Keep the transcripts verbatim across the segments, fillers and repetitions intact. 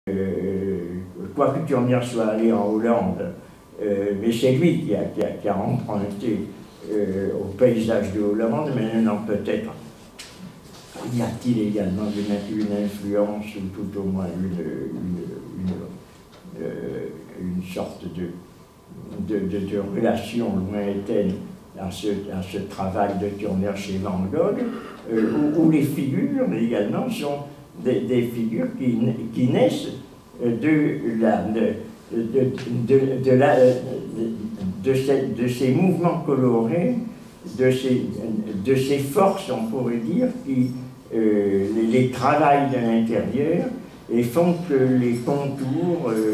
Euh, quoique Turner soit allé en Hollande, euh, mais c'est lui qui a, qui a, qui a emprunté euh, au paysage de Hollande, mais non, peut-être y a-t-il également une, une influence ou tout au moins une, une, une, euh, une sorte de, de, de, de relation lointaine à ce, à ce travail de Turner chez Van Gogh, euh, où, où les figures également sont des, des figures qui, qui naissent de, la, de, de, de, de, la, de, ces, de ces mouvements colorés, de ces, de ces forces, on pourrait dire, qui euh, les, les travaillent de l'intérieur et font que les contours euh,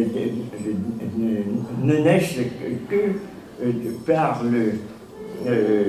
ne naissent que, que euh, par le, euh,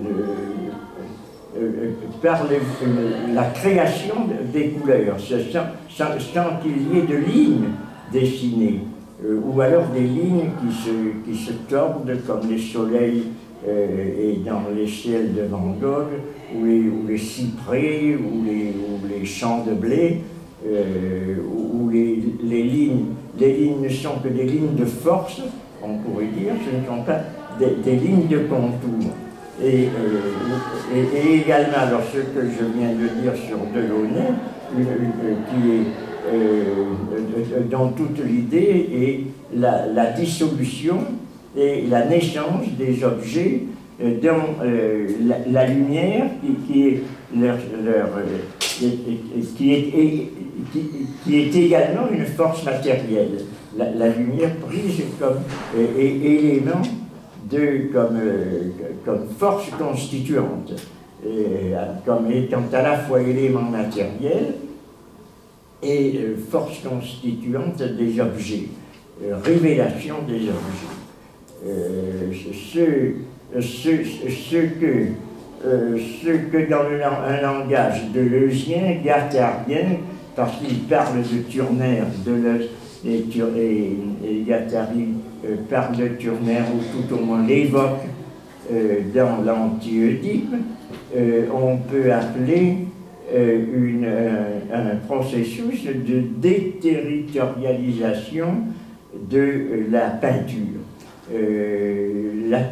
le euh, par le, euh, la création des couleurs, sans, sans, sans qu'il y ait de lignes dessinées, euh, ou alors des lignes qui se, qui se tordent comme les soleils euh, et dans les ciels de Van Gogh, ou les, ou les cyprès, ou les, ou les champs de blé, euh, où les, les, lignes, les lignes ne sont que des lignes de force, on pourrait dire, ce ne sont pas des, des lignes de contour. Et, euh, et, et également, alors ce que je viens de dire sur Delaunay, euh, euh, qui est euh, dans toute l'idée est la, la dissolution et la naissance des objets euh, dans euh, la, la lumière qui, qui, est leur, leur, euh, qui, est, qui, qui est également une force matérielle. La, la lumière prise comme euh, élément de, comme, euh, comme force constituante, et, comme étant à la fois élément matériel et euh, force constituante des objets, euh, révélation des objets. Euh, ce, ce, ce, que, euh, ce que dans le, un langage deleuzien, guattardien, parce qu'il parle de Turner, Deleuze, et, et, et Guattari euh, parle de Turner, ou tout au moins l'évoque euh, dans l'anti-Oedipe, euh, on peut appeler euh, une, euh, un processus de déterritorialisation de euh, la peinture. Euh, la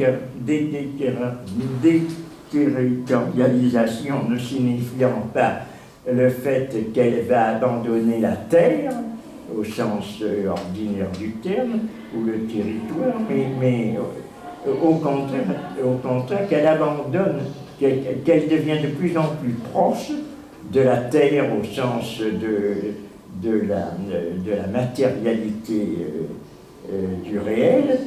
déterritorialisation ne signifiant pas le fait qu'elle va abandonner la terre, au sens euh, ordinaire du terme, ou le territoire, mais, mais euh, au contraire, au contraire qu'elle abandonne, qu'elle qu'elle devient de plus en plus proche de la terre au sens de, de, la, de la matérialité euh, euh, du réel.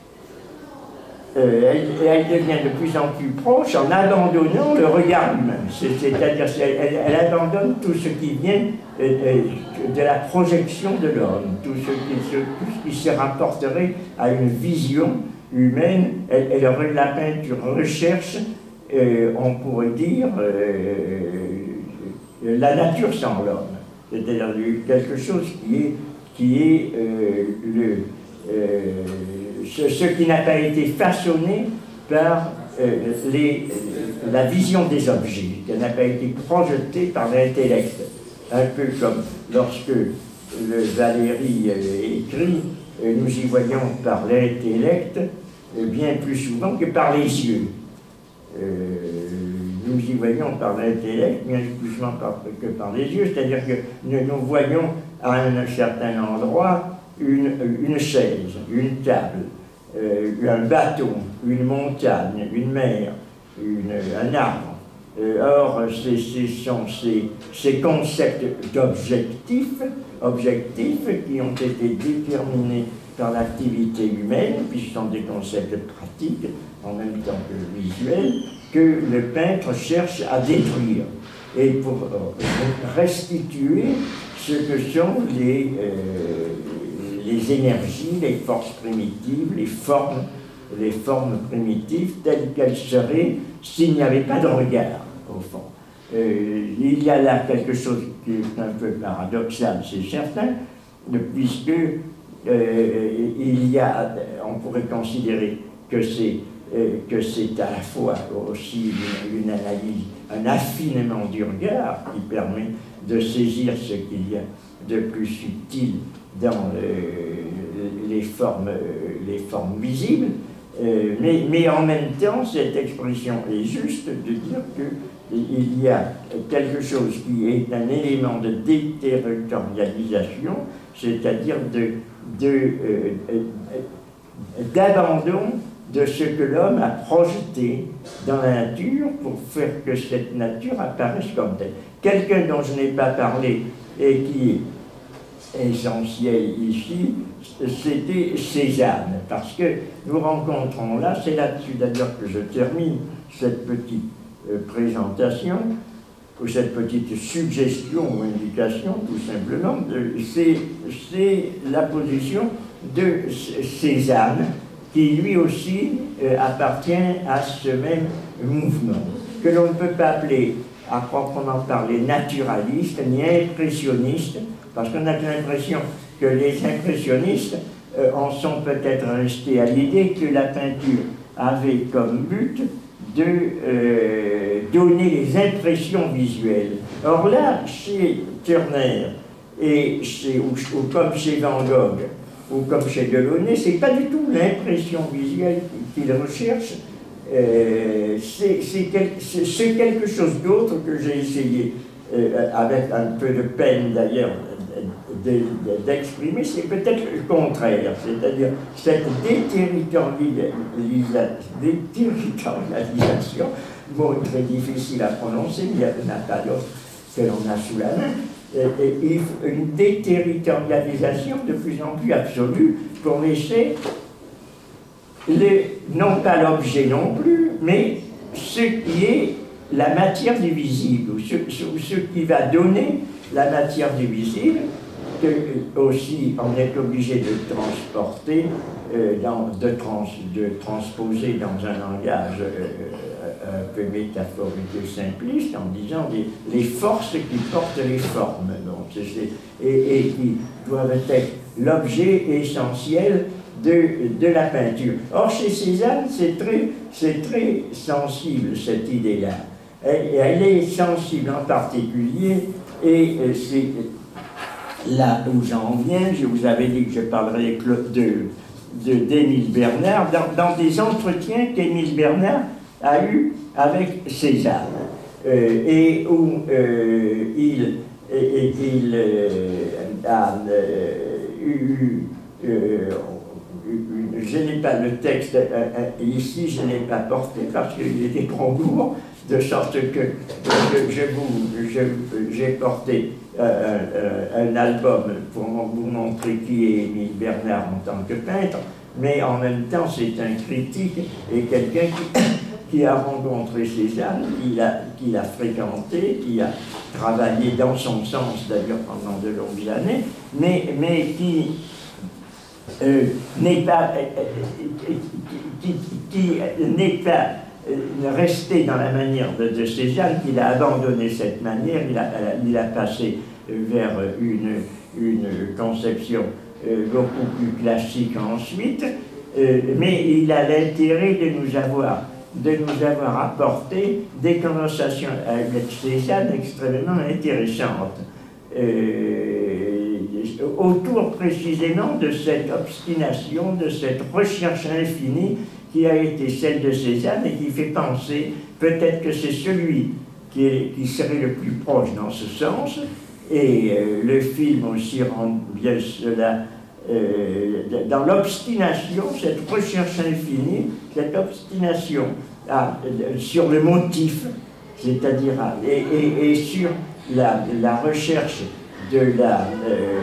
Euh, elle, elle devient de plus en plus proche en abandonnant le regard humain. C'est-à-dire qu'elle elle, elle abandonne tout ce qui vient euh, de la projection de l'homme, tout, tout ce qui se rapporterait à une vision humaine. Elle, elle, la peinture recherche, euh, on pourrait dire, euh, la nature sans l'homme. C'est-à-dire quelque chose qui est, qui est euh, le... Euh, Ce, ce qui n'a pas été façonné par euh, les, euh, la vision des objets, qui n'a pas été projeté par l'intellect. Un peu comme lorsque le Valéry euh, écrit, euh, nous y voyons par l'intellect euh, bien plus souvent que par les yeux. Euh, nous y voyons par l'intellect bien plus souvent par, que par les yeux, c'est-à-dire que nous, nous voyons à un certain endroit Une, une chaise, une table, euh, un bateau, une montagne, une mer, une, un arbre. Euh, or, ce sont ces, ces concepts d'objectifs, objectifs qui ont été déterminés par l'activité humaine, puis ce sont des concepts pratiques, en même temps que visuels, que le peintre cherche à détruire, et pour euh, restituer ce que sont les... Euh, les énergies, les forces primitives, les formes, les formes primitives telles qu'elles seraient s'il n'y avait pas de regard, au fond. Euh, il y a là quelque chose qui est un peu paradoxal, c'est certain, puisque euh, il y a, on pourrait considérer que c'est euh, que c'est à la fois aussi une, une analyse, un affinement du regard qui permet de saisir ce qu'il y a de plus subtil dans euh, les, formes, les formes visibles, euh, mais, mais en même temps, cette expression est juste de dire qu'il y a quelque chose qui est un élément de déterritorialisation, c'est-à-dire de, de, euh, d'abandon de ce que l'homme a projeté dans la nature pour faire que cette nature apparaisse comme telle. Quelqu'un dont je n'ai pas parlé et qui est essentiel ici, c'était Cézanne, parce que nous rencontrons là, c'est là-dessus d'ailleurs que je termine cette petite euh, présentation, ou cette petite suggestion ou indication, tout simplement, c'est la position de Cézanne, qui lui aussi euh, appartient à ce même mouvement, que l'on ne peut pas appeler à proprement parler naturaliste ni impressionniste, parce qu'on a l'impression que les impressionnistes euh, en sont peut-être restés à l'idée que la peinture avait comme but de euh, donner les impressions visuelles. Or là, chez Turner, et chez, ou, ou comme chez Van Gogh, ou comme chez Delaunay, c'est pas du tout l'impression visuelle qu'il recherche, euh, c'est quel, quelque chose d'autre que j'ai essayé, euh, avec un peu de peine d'ailleurs, d'exprimer, c'est peut-être le contraire, c'est-à-dire cette déterritorialisation, mot très difficile à prononcer, mais il n'y en a pas d'autre que l'on a sous la main, et une déterritorialisation de plus en plus absolue pour laisser les, non pas l'objet non plus, mais ce qui est la matière du visible, ou ce, ce qui va donner la matière du visible, que aussi on est obligé de transporter, euh, dans, de, trans, de transposer dans un langage euh, un peu métaphorique et simpliste, en disant les, les forces qui portent les formes, donc, et, et qui doivent être l'objet essentiel de, de la peinture. Or, chez Cézanne, c'est très, c'est très sensible, cette idée-là. Elle, elle est sensible en particulier, et c'est là où j'en viens. Je vous avais dit que je parlerais de d'Émile Bernard, dans, dans des entretiens qu'Émile Bernard a eu avec Cézanne, euh, et où euh, il, et, il euh, a euh, eu, euh, je n'ai pas le texte euh, ici, je n'ai pas porté parce qu'il était trop lourd, de sorte que je, je vous, j'ai porté euh, euh, un album pour vous montrer qui est Émile Bernard en tant que peintre, mais en même temps c'est un critique et quelqu'un qui, qui a rencontré Cézanne, qui l'a qui a fréquenté, qui a travaillé dans son sens d'ailleurs pendant de longues années, mais, mais qui euh, n'est pas, euh, qui, qui, qui n'est pas resté dans la manière de, de Cézanne, qu'il a abandonné cette manière, il a, il a passé vers une, une conception euh, beaucoup plus classique ensuite, euh, mais il a l'intérêt de nous avoir de nous avoir apporté des conversations avec Cézanne extrêmement intéressantes, euh, autour précisément de cette obstination, de cette recherche infinie qui a été celle de Cézanne et qui fait penser peut-être que c'est celui qui, est, qui serait le plus proche dans ce sens, et euh, le film aussi rend bien cela, euh, dans l'obstination, cette recherche infinie, cette obstination à, sur le motif, c'est-à-dire et, et, et sur la, la recherche de la, euh,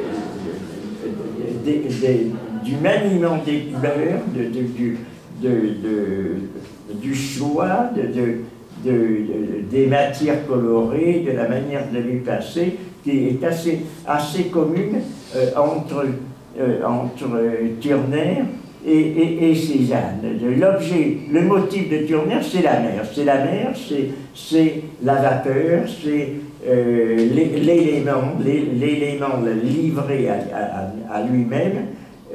de, de, de, du maniement des couleurs, de, de, du, de, de, du choix, de, de, de, de, des matières colorées, de la manière de les passer, qui est assez, assez commune euh, entre, euh, entre Turner et, et, et Cézanne. L'objet, le motif de Turner, c'est la mer. C'est la mer, c'est la vapeur, c'est euh, l'élément, l'élément livré à, à, à lui-même.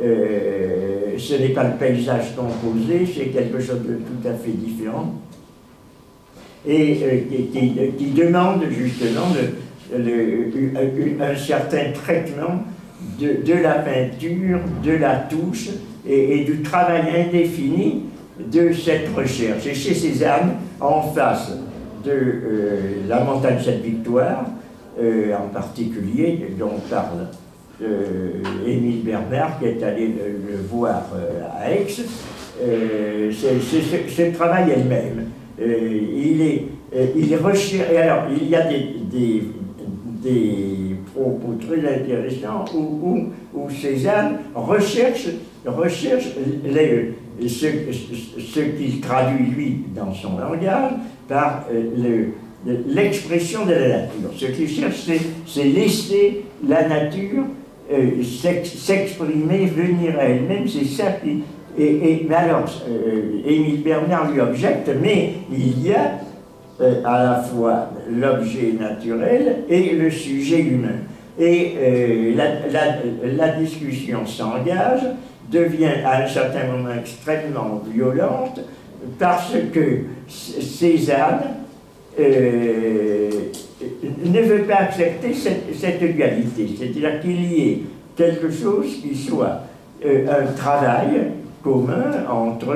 Euh, ce n'est pas le paysage composé, c'est quelque chose de tout à fait différent. Et euh, qui, qui, qui demande justement de, le, un certain traitement de, de la peinture, de la touche et, et du travail indéfini de cette recherche. Et chez Cézanne, en face de euh, la montagne Sainte-Victoire, euh, en particulier, dont parle euh, Émile Bernard, qui est allé le, le voir euh, à Aix, euh, c'est ce travail elle-même. Euh, il est, euh, il recherche, et alors il y a des, des, des propos très intéressants où, où, où Cézanne recherche, recherche les, ce, ce qu'il traduit lui dans son langage par l'expression le, de la nature. Ce qu'il cherche, c'est laisser la nature euh, s'exprimer, venir à elle-même, c'est ça qui... Et, et, mais alors, euh, Émile Bernard lui objecte, mais il y a euh, à la fois l'objet naturel et le sujet humain. Et euh, la, la, la discussion s'engage, devient à un certain moment extrêmement violente, parce que Cézanne euh, ne veut pas accepter cette, cette dualité, c'est-à-dire qu'il y ait quelque chose qui soit euh, un travail commun entre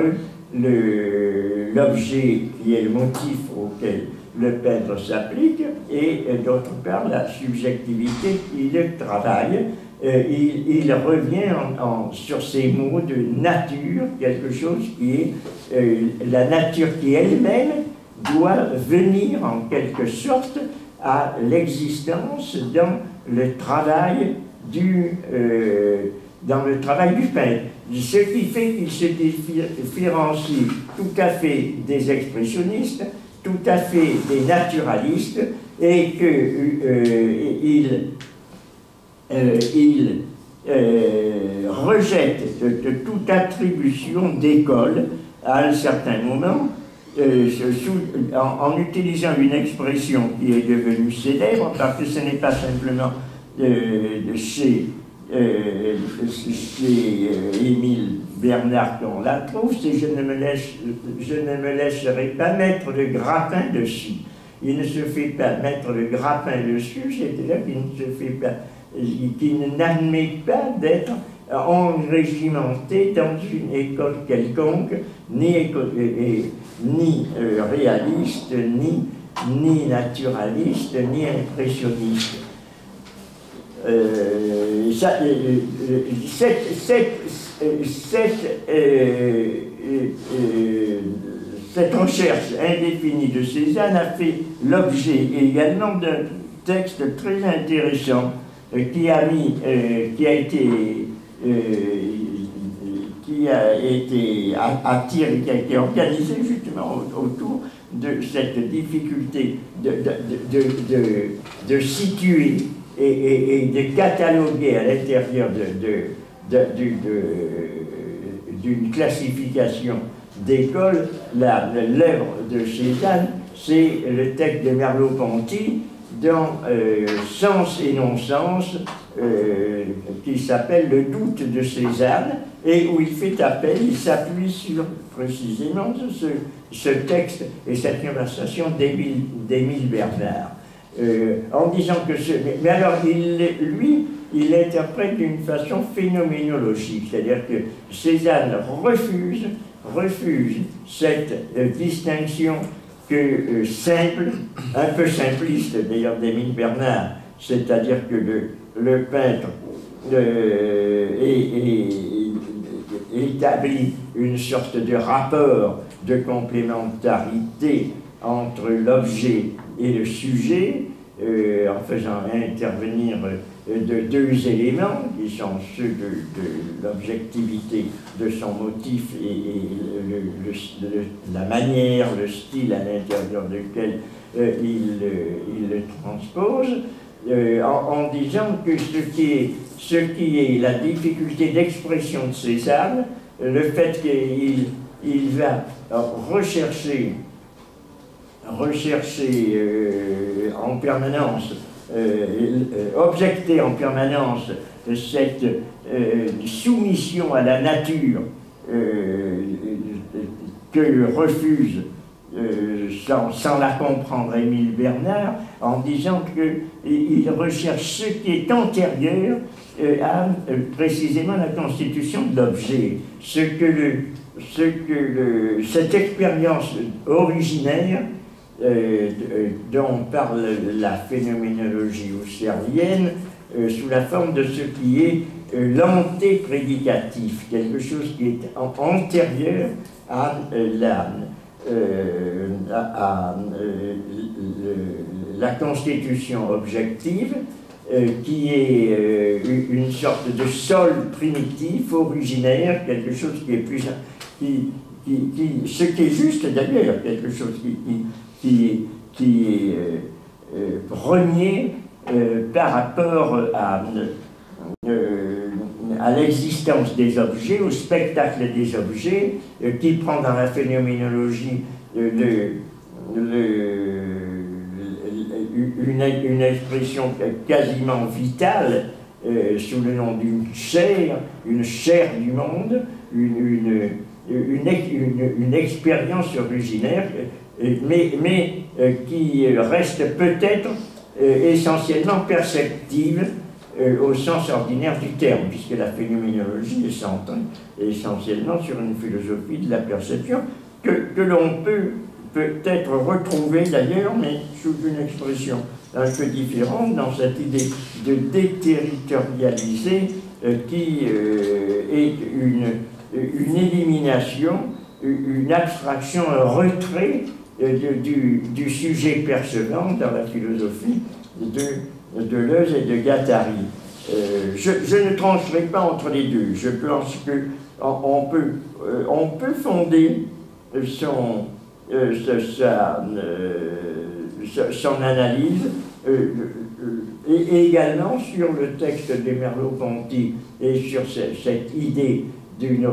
l'objet qui est le motif auquel le peintre s'applique et d'autre part la subjectivité qui le travaille. Euh, il, il revient en, en, sur ces mots de nature, quelque chose qui est euh, la nature qui elle-même doit venir en quelque sorte à l'existence dans le travail du euh, dans le travail du peintre. Ce qui fait qu'il se différencie tout à fait des expressionnistes, tout à fait des naturalistes, et qu'il euh, euh, il, euh, rejette de, de toute attribution d'école à un certain moment, euh, sous, en, en utilisant une expression qui est devenue célèbre, parce que ce n'est pas simplement euh, de chez Euh, chez euh, Émile Bernard qu'on la trouve, c'est je ne me laisse, je ne me laisserai pas mettre le grappin dessus. Il ne se fait pas mettre le grappin dessus, c'est-à-dire qu'il ne se fait pas, qu'il n'admet pas d'être enrégimenté dans une école quelconque, ni, école, et, ni euh, réaliste, ni, ni naturaliste, ni impressionniste. Euh, ça, euh, cette, cette, cette, euh, euh, cette recherche indéfinie de Cézanne a fait l'objet également d'un texte très intéressant euh, qui a mis, euh, qui a été, euh, qui a été attiré, qui a été organisé justement autour de cette difficulté de, de, de, de, de situer Et, et, et de cataloguer à l'intérieur d'une de, de, classification d'école l'œuvre de Cézanne, c'est le texte de Merleau-Ponty dans euh, Sens et non-sens, euh, qui s'appelle Le doute de Cézanne, et où il fait appel, il s'appuie sur précisément ce, ce texte et cette conversation d'Émile Bernard. Euh, en disant que ce... Mais, mais alors, il, lui, il l'interprète d'une façon phénoménologique, c'est-à-dire que Cézanne refuse, refuse cette euh, distinction que euh, simple, un peu simpliste d'ailleurs d'Émile Bernard, c'est-à-dire que le, le peintre euh, est, est, établit une sorte de rapport de complémentarité entre l'objet et le sujet, euh, en faisant intervenir euh, de deux éléments qui sont ceux de, de l'objectivité de son motif et, et le, le, le, la manière, le style à l'intérieur duquel euh, il, euh, il le transpose, euh, en, en disant que ce qui est, ce qui est la difficulté d'expression de Cézanne, le fait qu'il il va rechercher rechercher euh, en permanence, euh, euh, objecter en permanence cette euh, soumission à la nature euh, que refuse euh, sans, sans la comprendre, Émile Bernard, en disant qu'il recherche ce qui est antérieur euh, à euh, précisément la constitution de l'objet, ce que, le, ce que le, cette expérience originaire euh, dont parle la phénoménologie husserlienne euh, sous la forme de ce qui est euh, l'antéprédicatif, quelque chose qui est antérieur à euh, l'âme. Euh, à, à euh, le, la constitution objective euh, qui est euh, une sorte de sol primitif, originaire, quelque chose qui est plus... Qui, qui, qui, ce qui est juste d'ailleurs, quelque chose qui, qui, qui, qui est euh, euh, renié euh, par rapport à... Euh, à l'existence des objets, au spectacle des objets, euh, qui prend dans la phénoménologie euh, le, le, le, une, une expression quasiment vitale euh, sous le nom d'une chair, une chair du monde, une, une, une, une, une expérience originaire, euh, mais, mais euh, qui reste peut-être euh, essentiellement perceptible Euh, au sens ordinaire du terme, puisque la phénoménologie est centrée essentiellement sur une philosophie de la perception que, que l'on peut peut-être retrouver d'ailleurs, mais sous une expression un peu différente, dans cette idée de déterritorialiser euh, qui euh, est une, une élimination, une abstraction, un retrait euh, de, du, du sujet percevant dans la philosophie de de Deleuze et de Guattari. Euh, je, je ne trancherai pas entre les deux. Je pense qu'on on peut, euh, on peut fonder son, euh, sa, euh, son analyse euh, euh, et également sur le texte de Merleau-Ponty et sur ce, cette idée d'une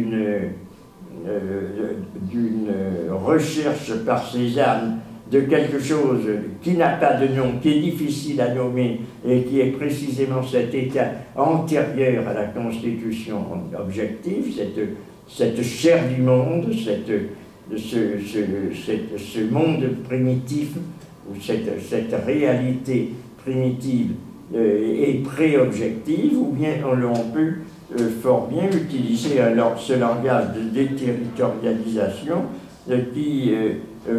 euh, d'une recherche par Cézanne de quelque chose qui n'a pas de nom, qui est difficile à nommer et qui est précisément cet état antérieur à la constitution objective, cette, cette chair du monde, cette, ce, ce, cette, ce monde primitif, ou cette, cette réalité primitive euh, et pré-objective, ou bien on, on peut euh, fort bien utiliser alors ce langage de déterritorialisation euh, qui euh, Euh,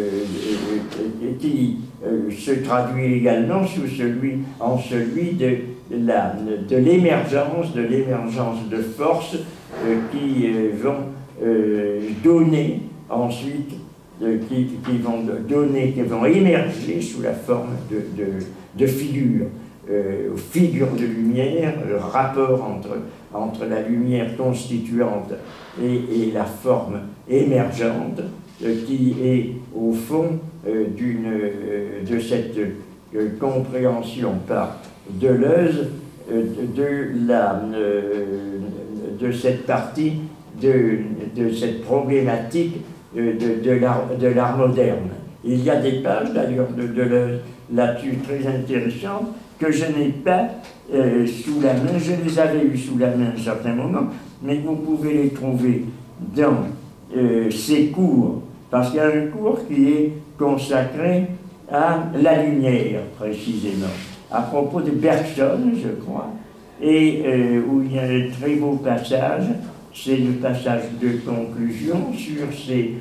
euh, qui euh, se traduit également sous celui, en celui de, de l'émergence, de l'émergence de forces euh, qui euh, vont euh, donner ensuite, euh, qui, qui vont donner, qui vont émerger sous la forme de, de, de figures, euh, figures de lumière, le rapport entre, entre la lumière constituante et, et la forme émergente, qui est au fond euh, d'une, euh, de cette euh, compréhension par Deleuze euh, de, la, euh, de cette partie, de, de cette problématique euh, de, de l'art de l'art moderne. Il y a des pages d'ailleurs de Deleuze là-dessus très intéressantes que je n'ai pas euh, sous la main, je les avais eues sous la main à un certain moment, mais vous pouvez les trouver dans euh, ces cours. Parce qu'il y a un cours qui est consacré à la lumière, précisément, à propos de Bergson, je crois, et euh, où il y a un très beau passage, c'est le passage de conclusion sur ces,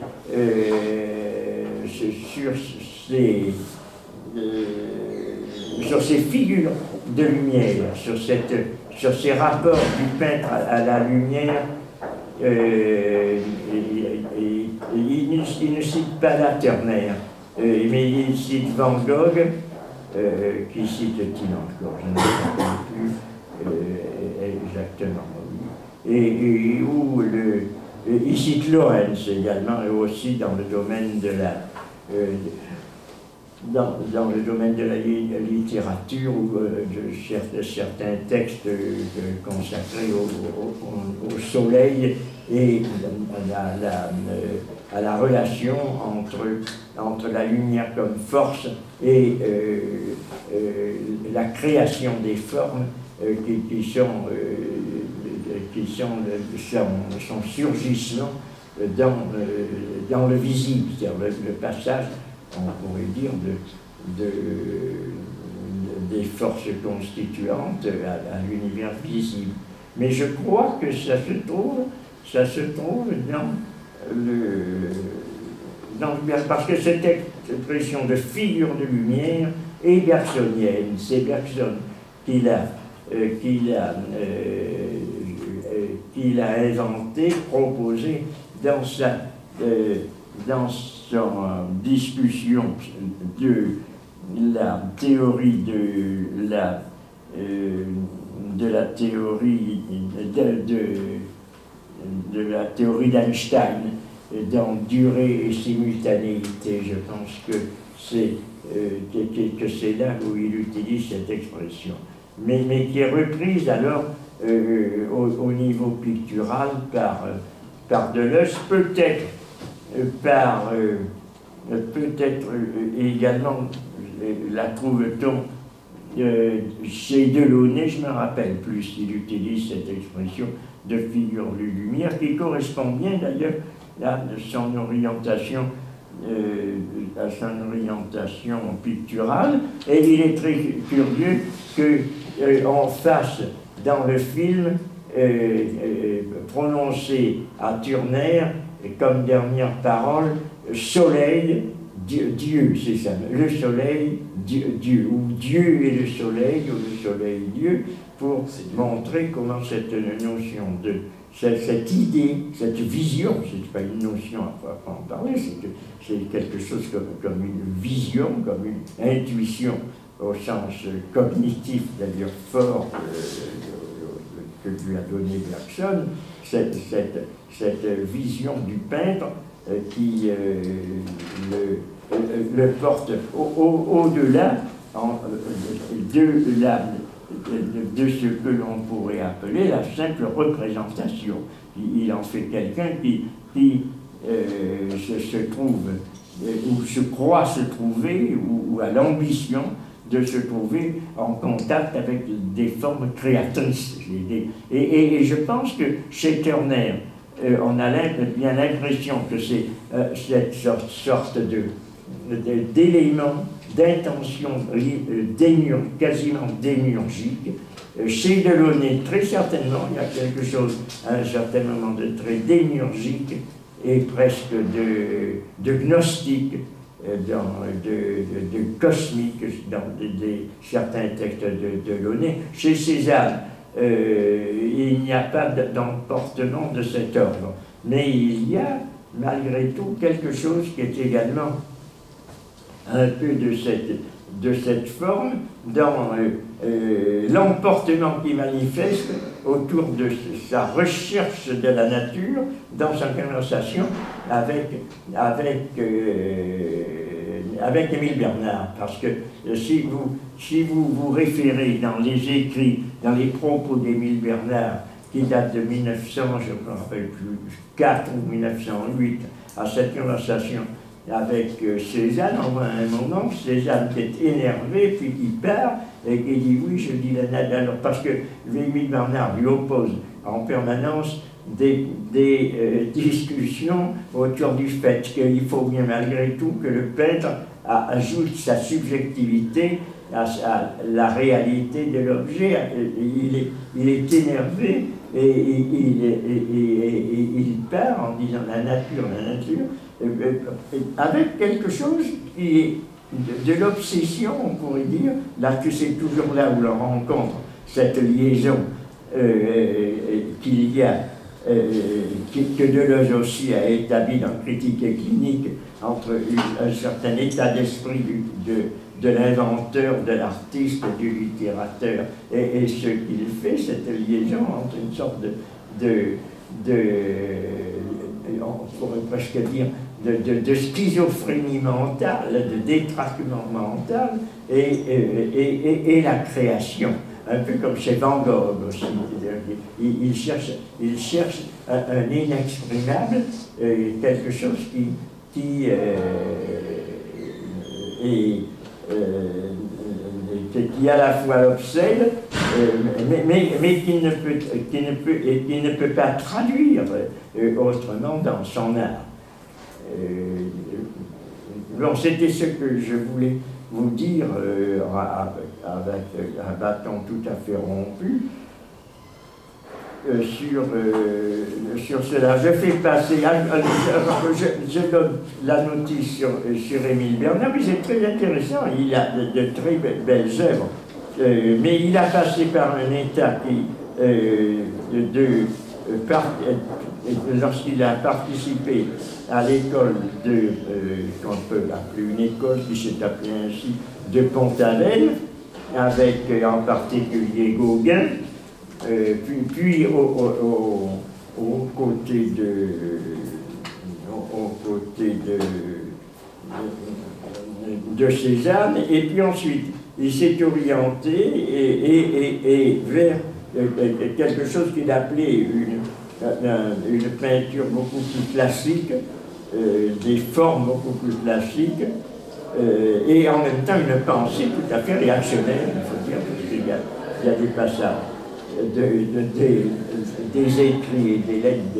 euh, sur ces, euh, sur ces figures de lumière, sur, cette, sur ces rapports du peintre à, à la lumière. Euh, et, et, et, il, ne, il ne cite pas la Turner, euh, mais il cite Van Gogh, euh, qui cite-t-il encore, je ne sais plus euh, exactement. Et, et où le, il cite Lawrence également, et aussi dans le domaine de la, euh, dans, dans le domaine de la littérature, ou euh, de certains textes euh, consacrés au, au, au soleil et à la, la, à la relation entre, entre la lumière comme force et euh, euh, la création des formes euh, qui, qui, sont, euh, qui sont son, son surgissement dans, euh, dans le visible, c'est-à-dire le, le passage, on pourrait dire, de, de, de, des forces constituantes à, à l'univers visible. Mais je crois que ça se trouve, ça se trouve dans le... Dans, parce que cette expression de figure de lumière est bergsonienne, c'est Bergson qui l'a euh, qu'il a, euh, euh, qu'il a inventé, proposé dans sa, euh, dans son discussion de la théorie de la, euh, de la théorie de, de, de la théorie d'Einstein dans durée et simultanéité. Je pense que c'est euh, que, que c'est là où il utilise cette expression, mais, mais qui est reprise alors euh, au, au niveau pictural par, par Deleuze, peut-être euh, par euh, peut-être euh, également euh, la trouve-t-on euh, chez Delaunay, je me rappelle plus, il utilise cette expression de figure de lumière qui correspond bien d'ailleurs à son orientation, euh, à son orientation picturale, et il est très curieux qu'on euh, fasse dans le film euh, euh, prononcer à Turner comme dernière parole soleil, Dieu, Dieu c'est ça, le soleil, Dieu, Dieu, ou Dieu et le soleil, ou le soleil Dieu, pour montrer comment cette notion de Cette, cette idée, cette vision, c'est pas une notion à en parler, c'est quelque chose comme, comme une vision, comme une intuition au sens cognitif, d'ailleurs fort, euh, que lui a donné Bergson, cette, cette, cette vision du peintre euh, qui euh, le, euh, le porte au-delà au, au de la de ce que l'on pourrait appeler la simple représentation. Il en fait quelqu'un qui, qui euh, se, se trouve, euh, ou se croit se trouver, ou, ou a l'ambition de se trouver en contact avec des formes créatrices. Et, et, et je pense que chez Turner, euh, on a bien l'impression que c'est euh, cette sorte, sorte de d'éléments, d'intention quasiment démiurgique. Chez Delaunay, très certainement, il y a quelque chose à un certain moment de très démiurgique et presque de, de gnostique, dans, de, de, de cosmique dans de, de, certains textes de Delaunay. Chez Cézanne, euh, il n'y a pas d'emportement de cet ordre, mais il y a malgré tout quelque chose qui est également un peu de cette, de cette forme dans euh, euh, l'emportement qui manifeste autour de sa recherche de la nature dans sa conversation avec, avec, euh, avec Émile Bernard. Parce que euh, si, vous, si vous vous référez dans les écrits, dans les propos d'Émile Bernard, qui datent de mille neuf cents, je ne me rappelle plus, quatre ou mille neuf cent huit, à cette conversation avec euh, Cézanne, on voit un moment Cézanne qui est énervé, puis qui part, et qui dit oui, je dis la nature. Alors, parce que Émile Bernard lui oppose en permanence des, des euh, discussions autour du fait qu'il faut bien malgré tout que le peintre a, ajoute sa subjectivité à, à la réalité de l'objet. Il est, il est énervé et, et, et, et, et, et il part en disant la nature, la nature, avec quelque chose qui est de, de l'obsession, on pourrait dire, là que c'est toujours là où l'on rencontre cette liaison euh, qu'il y a, euh, que Deleuze aussi a établi dans Critique et clinique, entre une, un certain état d'esprit de, de l'inventeur, de l'artiste, du littérateur, et, et ce qu'il fait, cette liaison entre une sorte de, de, de on pourrait presque dire, De, de, de schizophrénie mentale, de détraquement mental et, et, et, et la création, un peu comme chez Van Gogh aussi. Il, il cherche, il cherche un, un inexprimable, euh, quelque chose qui, qui, euh, est, euh, qui à la fois l'obsède, euh, mais, mais, mais qui, ne peut, qui, ne peut, et qui ne peut pas traduire euh, autrement dans son art. Euh, bon, c'était ce que je voulais vous dire euh, avec un bâton tout à fait rompu. Euh, sur, euh, sur cela. Je fais passer, euh, je, je donne la notice sur, sur Émile Bernard, mais c'est très intéressant, il a de, de très belles œuvres, euh, mais il a passé par un état qui, euh, de, de, euh, lorsqu'il a participé à l'école de, euh, qu'on peut appeler une école qui s'est appelée ainsi, de Pont-Aven, avec euh, en particulier Gauguin, Euh, puis, puis au, au, au, au côté de, au, au côté de, de, de Cézanne, et puis ensuite il s'est orienté et, et, et, et vers quelque chose qu'il appelait une, une peinture beaucoup plus classique, euh, des formes beaucoup plus classiques, euh, et en même temps une pensée tout à fait réactionnaire, il faut dire, parce qu'il y a, il y a des passages De, de, de, des écrits et des lettres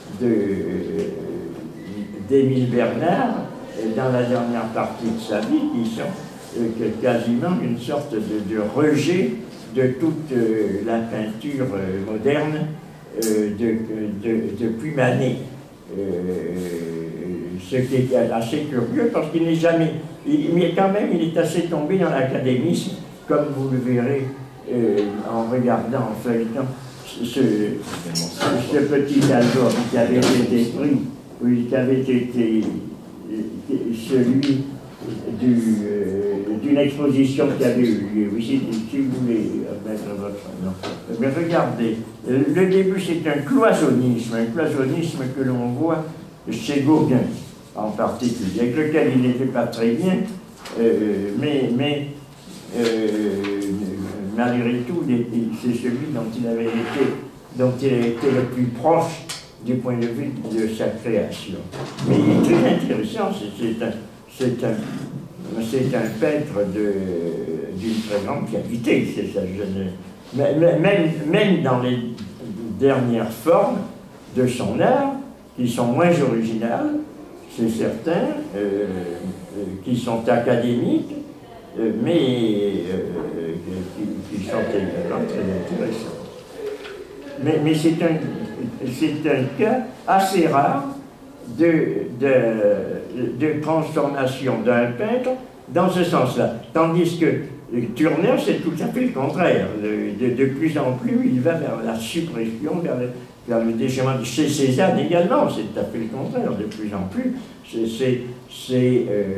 d'Émile de, de, Bernard dans la dernière partie de sa vie qui sont euh, quasiment une sorte de, de rejet de toute euh, la peinture euh, moderne euh, de, de, depuis Manet. Euh, ce qui est assez curieux parce qu'il n'est jamais, il, mais quand même il est assez tombé dans l'académisme, comme vous le verrez Euh, en regardant, en feuilletant ce, ce, ce petit album qui avait été pris, oui, qui avait été celui d'une euh, exposition qui avait eu lieu. Oui, si, si vous voulez mettre votre nom. Mais regardez, le début c'est un cloisonnisme, un cloisonnisme que l'on voit chez Gauguin en particulier, avec lequel il n'était pas très bien, euh, mais, mais euh, malgré tout, c'est celui dont il avait été, dont il a été le plus proche du point de vue de sa création. Mais il est très intéressant, c'est un, c'est un, c'est un peintre d'une très grande qualité, c'est ça, je ne, même, même dans les dernières formes de son art, qui sont moins originales, c'est certain, euh, qui sont académiques, mais euh, qui, qui sont également très intéressants. Mais, mais c'est un, c'est un cas assez rare de, de, de transformation d'un peintre dans ce sens-là. Tandis que Turner, c'est tout à fait le contraire. De, de, de plus en plus, il va vers la suppression, vers le, vers le déchirement. Chez Cézanne également, c'est tout à fait le contraire. De plus en plus, c'est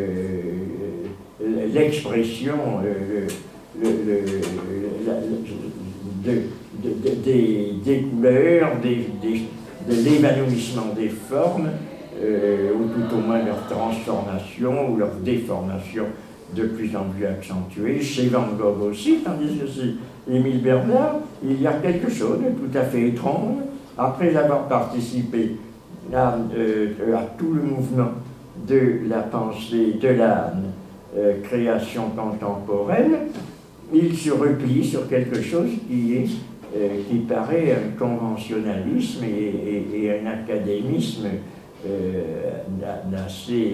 l'expression euh, le, le, le, de, de, de, des, des couleurs, des, des, de l'évanouissement des formes, euh, ou tout au moins leur transformation ou leur déformation de plus en plus accentuée. Chez Van Gogh aussi, tandis que chez Émile Bernard, il y a quelque chose de tout à fait étrange. Après avoir participé à, euh, à tout le mouvement de la pensée, de la euh, création contemporaine, il se replie sur quelque chose qui, est, euh, qui paraît un conventionnalisme et, et, et un académisme euh, assez,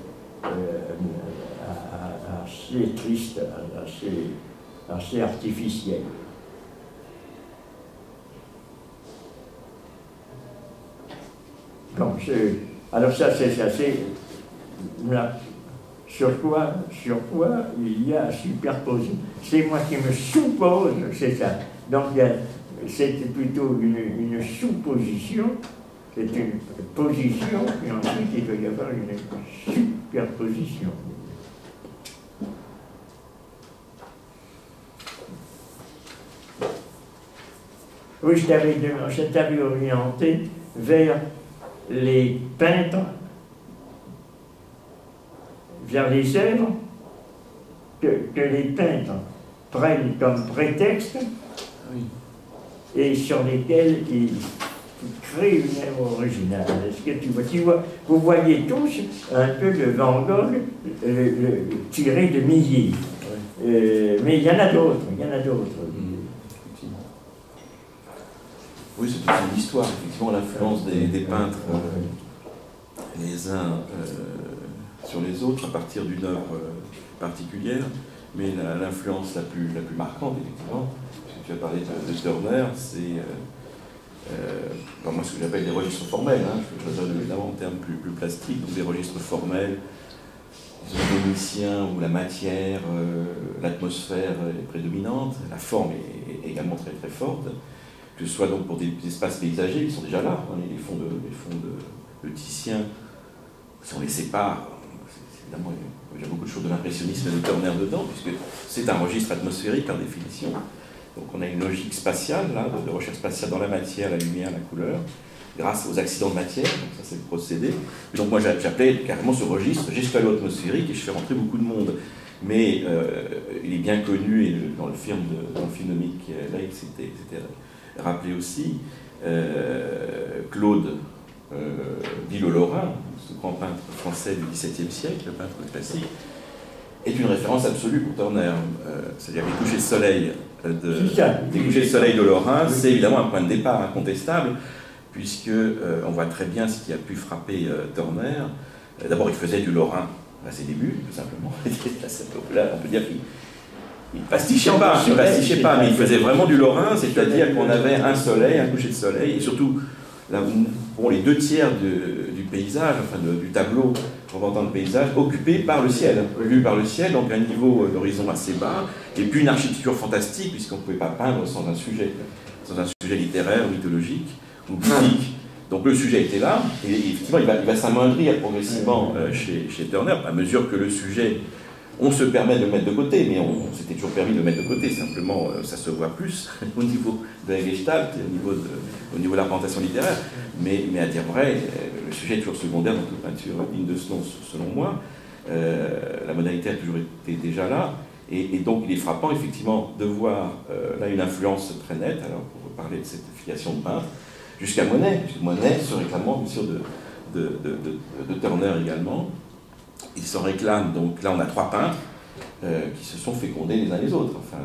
euh, assez triste, assez, assez artificiel. Donc, alors ça, c'est assez... Sur quoi, sur quoi il y a superposé. C'est moi qui me suppose, c'est ça. Donc c'est plutôt une, une supposition, c'est une position, et ensuite il doit y avoir une superposition. Oui, je t'avais orienté vers les peintres, vers les œuvres que, que les peintres prennent comme prétexte, oui, et sur lesquels ils créent une œuvre originale. Est-ce que tu vois, tu vois, vous voyez tous un peu le Van Gogh euh, le, tiré de Millet. Oui. Euh, mais il y en a d'autres, il y en a d'autres. Mmh. Oui, c'est toute une histoire, effectivement, l'influence des, des peintres euh, les uns euh, sur les autres à partir d'une œuvre euh, particulière, mais l'influence la, la plus, la plus marquante, effectivement, puisque tu as parlé de, de Turner, c'est euh, euh, moi ce que j'appelle des registres formels, hein, je le donne évidemment en termes plus, plus plastiques, donc des registres formels, les vénitiens où la matière, euh, l'atmosphère est prédominante, la forme est, est également très très forte, que ce soit donc pour des, des espaces paysagers qui sont déjà là, hein, les fonds de, les fonds de, de Titien, si on les sépare, évidemment il y a beaucoup de choses de l'impressionnisme et de Turner dedans, puisque c'est un registre atmosphérique par définition. Donc on a une logique spatiale, là, de, de recherche spatiale dans la matière, la lumière, la couleur, grâce aux accidents de matière, donc ça c'est le procédé. Et donc moi j'appelais carrément ce registre gestualo-atmosphérique et je fais rentrer beaucoup de monde. Mais euh, il est bien connu, et dans le film de, dans le film de Mick Lake, c'était rappelé aussi, euh, Claude euh, Villot-Lorrain, ce grand peintre français du dix-septième siècle, le peintre classique, est une référence absolue pour Turner. Euh, C'est-à-dire les couchers de soleil de, les couchers de soleil de Lorrain, c'est évidemment un point de départ incontestable, puisque euh, on voit très bien ce qui a pu frapper euh, Turner. Euh, D'abord, il faisait du Lorrain à ses débuts, tout simplement. Là, on peut dire qu'il il pastichait pas, il pastichait pas, mais il faisait vraiment du Lorrain, c'est-à-dire qu'on avait un soleil, un coucher de soleil, et surtout, là, bon, les deux tiers de, du paysage, enfin de, du tableau représentant le paysage, occupé par le ciel, vu par le ciel, donc un niveau d'horizon assez bas, et puis une architecture fantastique, puisqu'on ne pouvait pas peindre sans un sujet, sans un sujet littéraire, mythologique, ou biblique. Donc le sujet était là, et effectivement il va, il va s'amoindrir progressivement euh, chez, chez Turner, à mesure que le sujet, on se permet de le mettre de côté, mais on, on s'était toujours permis de le mettre de côté, simplement euh, ça se voit plus au niveau de la gestalt, au niveau de, au niveau de la représentation littéraire, mais, mais à dire vrai, le sujet est toujours secondaire dans toute peinture digne de ce nom, selon moi. Euh, la modalité a toujours été déjà là, et, et donc il est frappant effectivement de voir euh, là une influence très nette, alors pour parler de cette filiation de peintre, jusqu'à Monet, puisque Monet se réclamant bien sûr de, de, de, de, de Turner également. Il s'en réclame, donc là on a trois peintres euh, qui se sont fécondés les uns les autres, enfin,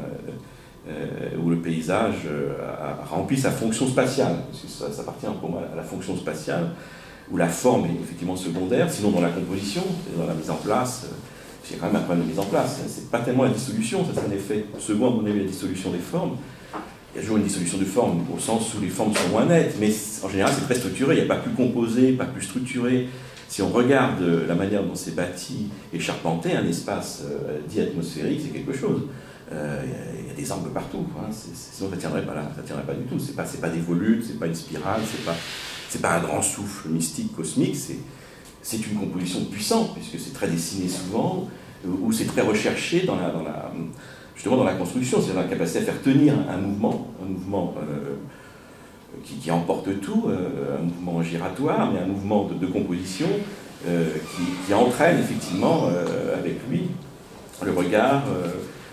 euh, où le paysage euh, a, a rempli sa fonction spatiale, parce que ça, ça appartient pour moi à la fonction spatiale, où la forme est effectivement secondaire, sinon dans la composition, dans la mise en place, euh, c'est quand même un problème de mise en place, c'est pas tellement la dissolution, ça c'est un effet second à mon avis, la dissolution des formes. Il y a toujours une dissolution de forme, au sens où les formes sont moins nettes, mais en général c'est très structuré, il n'y a pas plus composé, pas plus structuré. Si on regarde la manière dont c'est bâti et charpenté, un espace euh, dit atmosphérique, c'est quelque chose. Euh, il y a des angles partout, hein. Sinon ça ne tiendrait pas là, ça tiendrait pas du tout. C'est pas, c'est pas des volutes, c'est pas une spirale, c'est pas, c'est pas un grand souffle mystique, cosmique, c'est une composition puissante, puisque c'est très dessiné souvent, où c'est très recherché dans la, dans la, justement dans la construction, c'est-à-dire la capacité à faire tenir un mouvement, un mouvement euh, Qui, qui emporte tout, euh, un mouvement giratoire, mais un mouvement de, de composition euh, qui, qui entraîne effectivement euh, avec lui le regard, euh,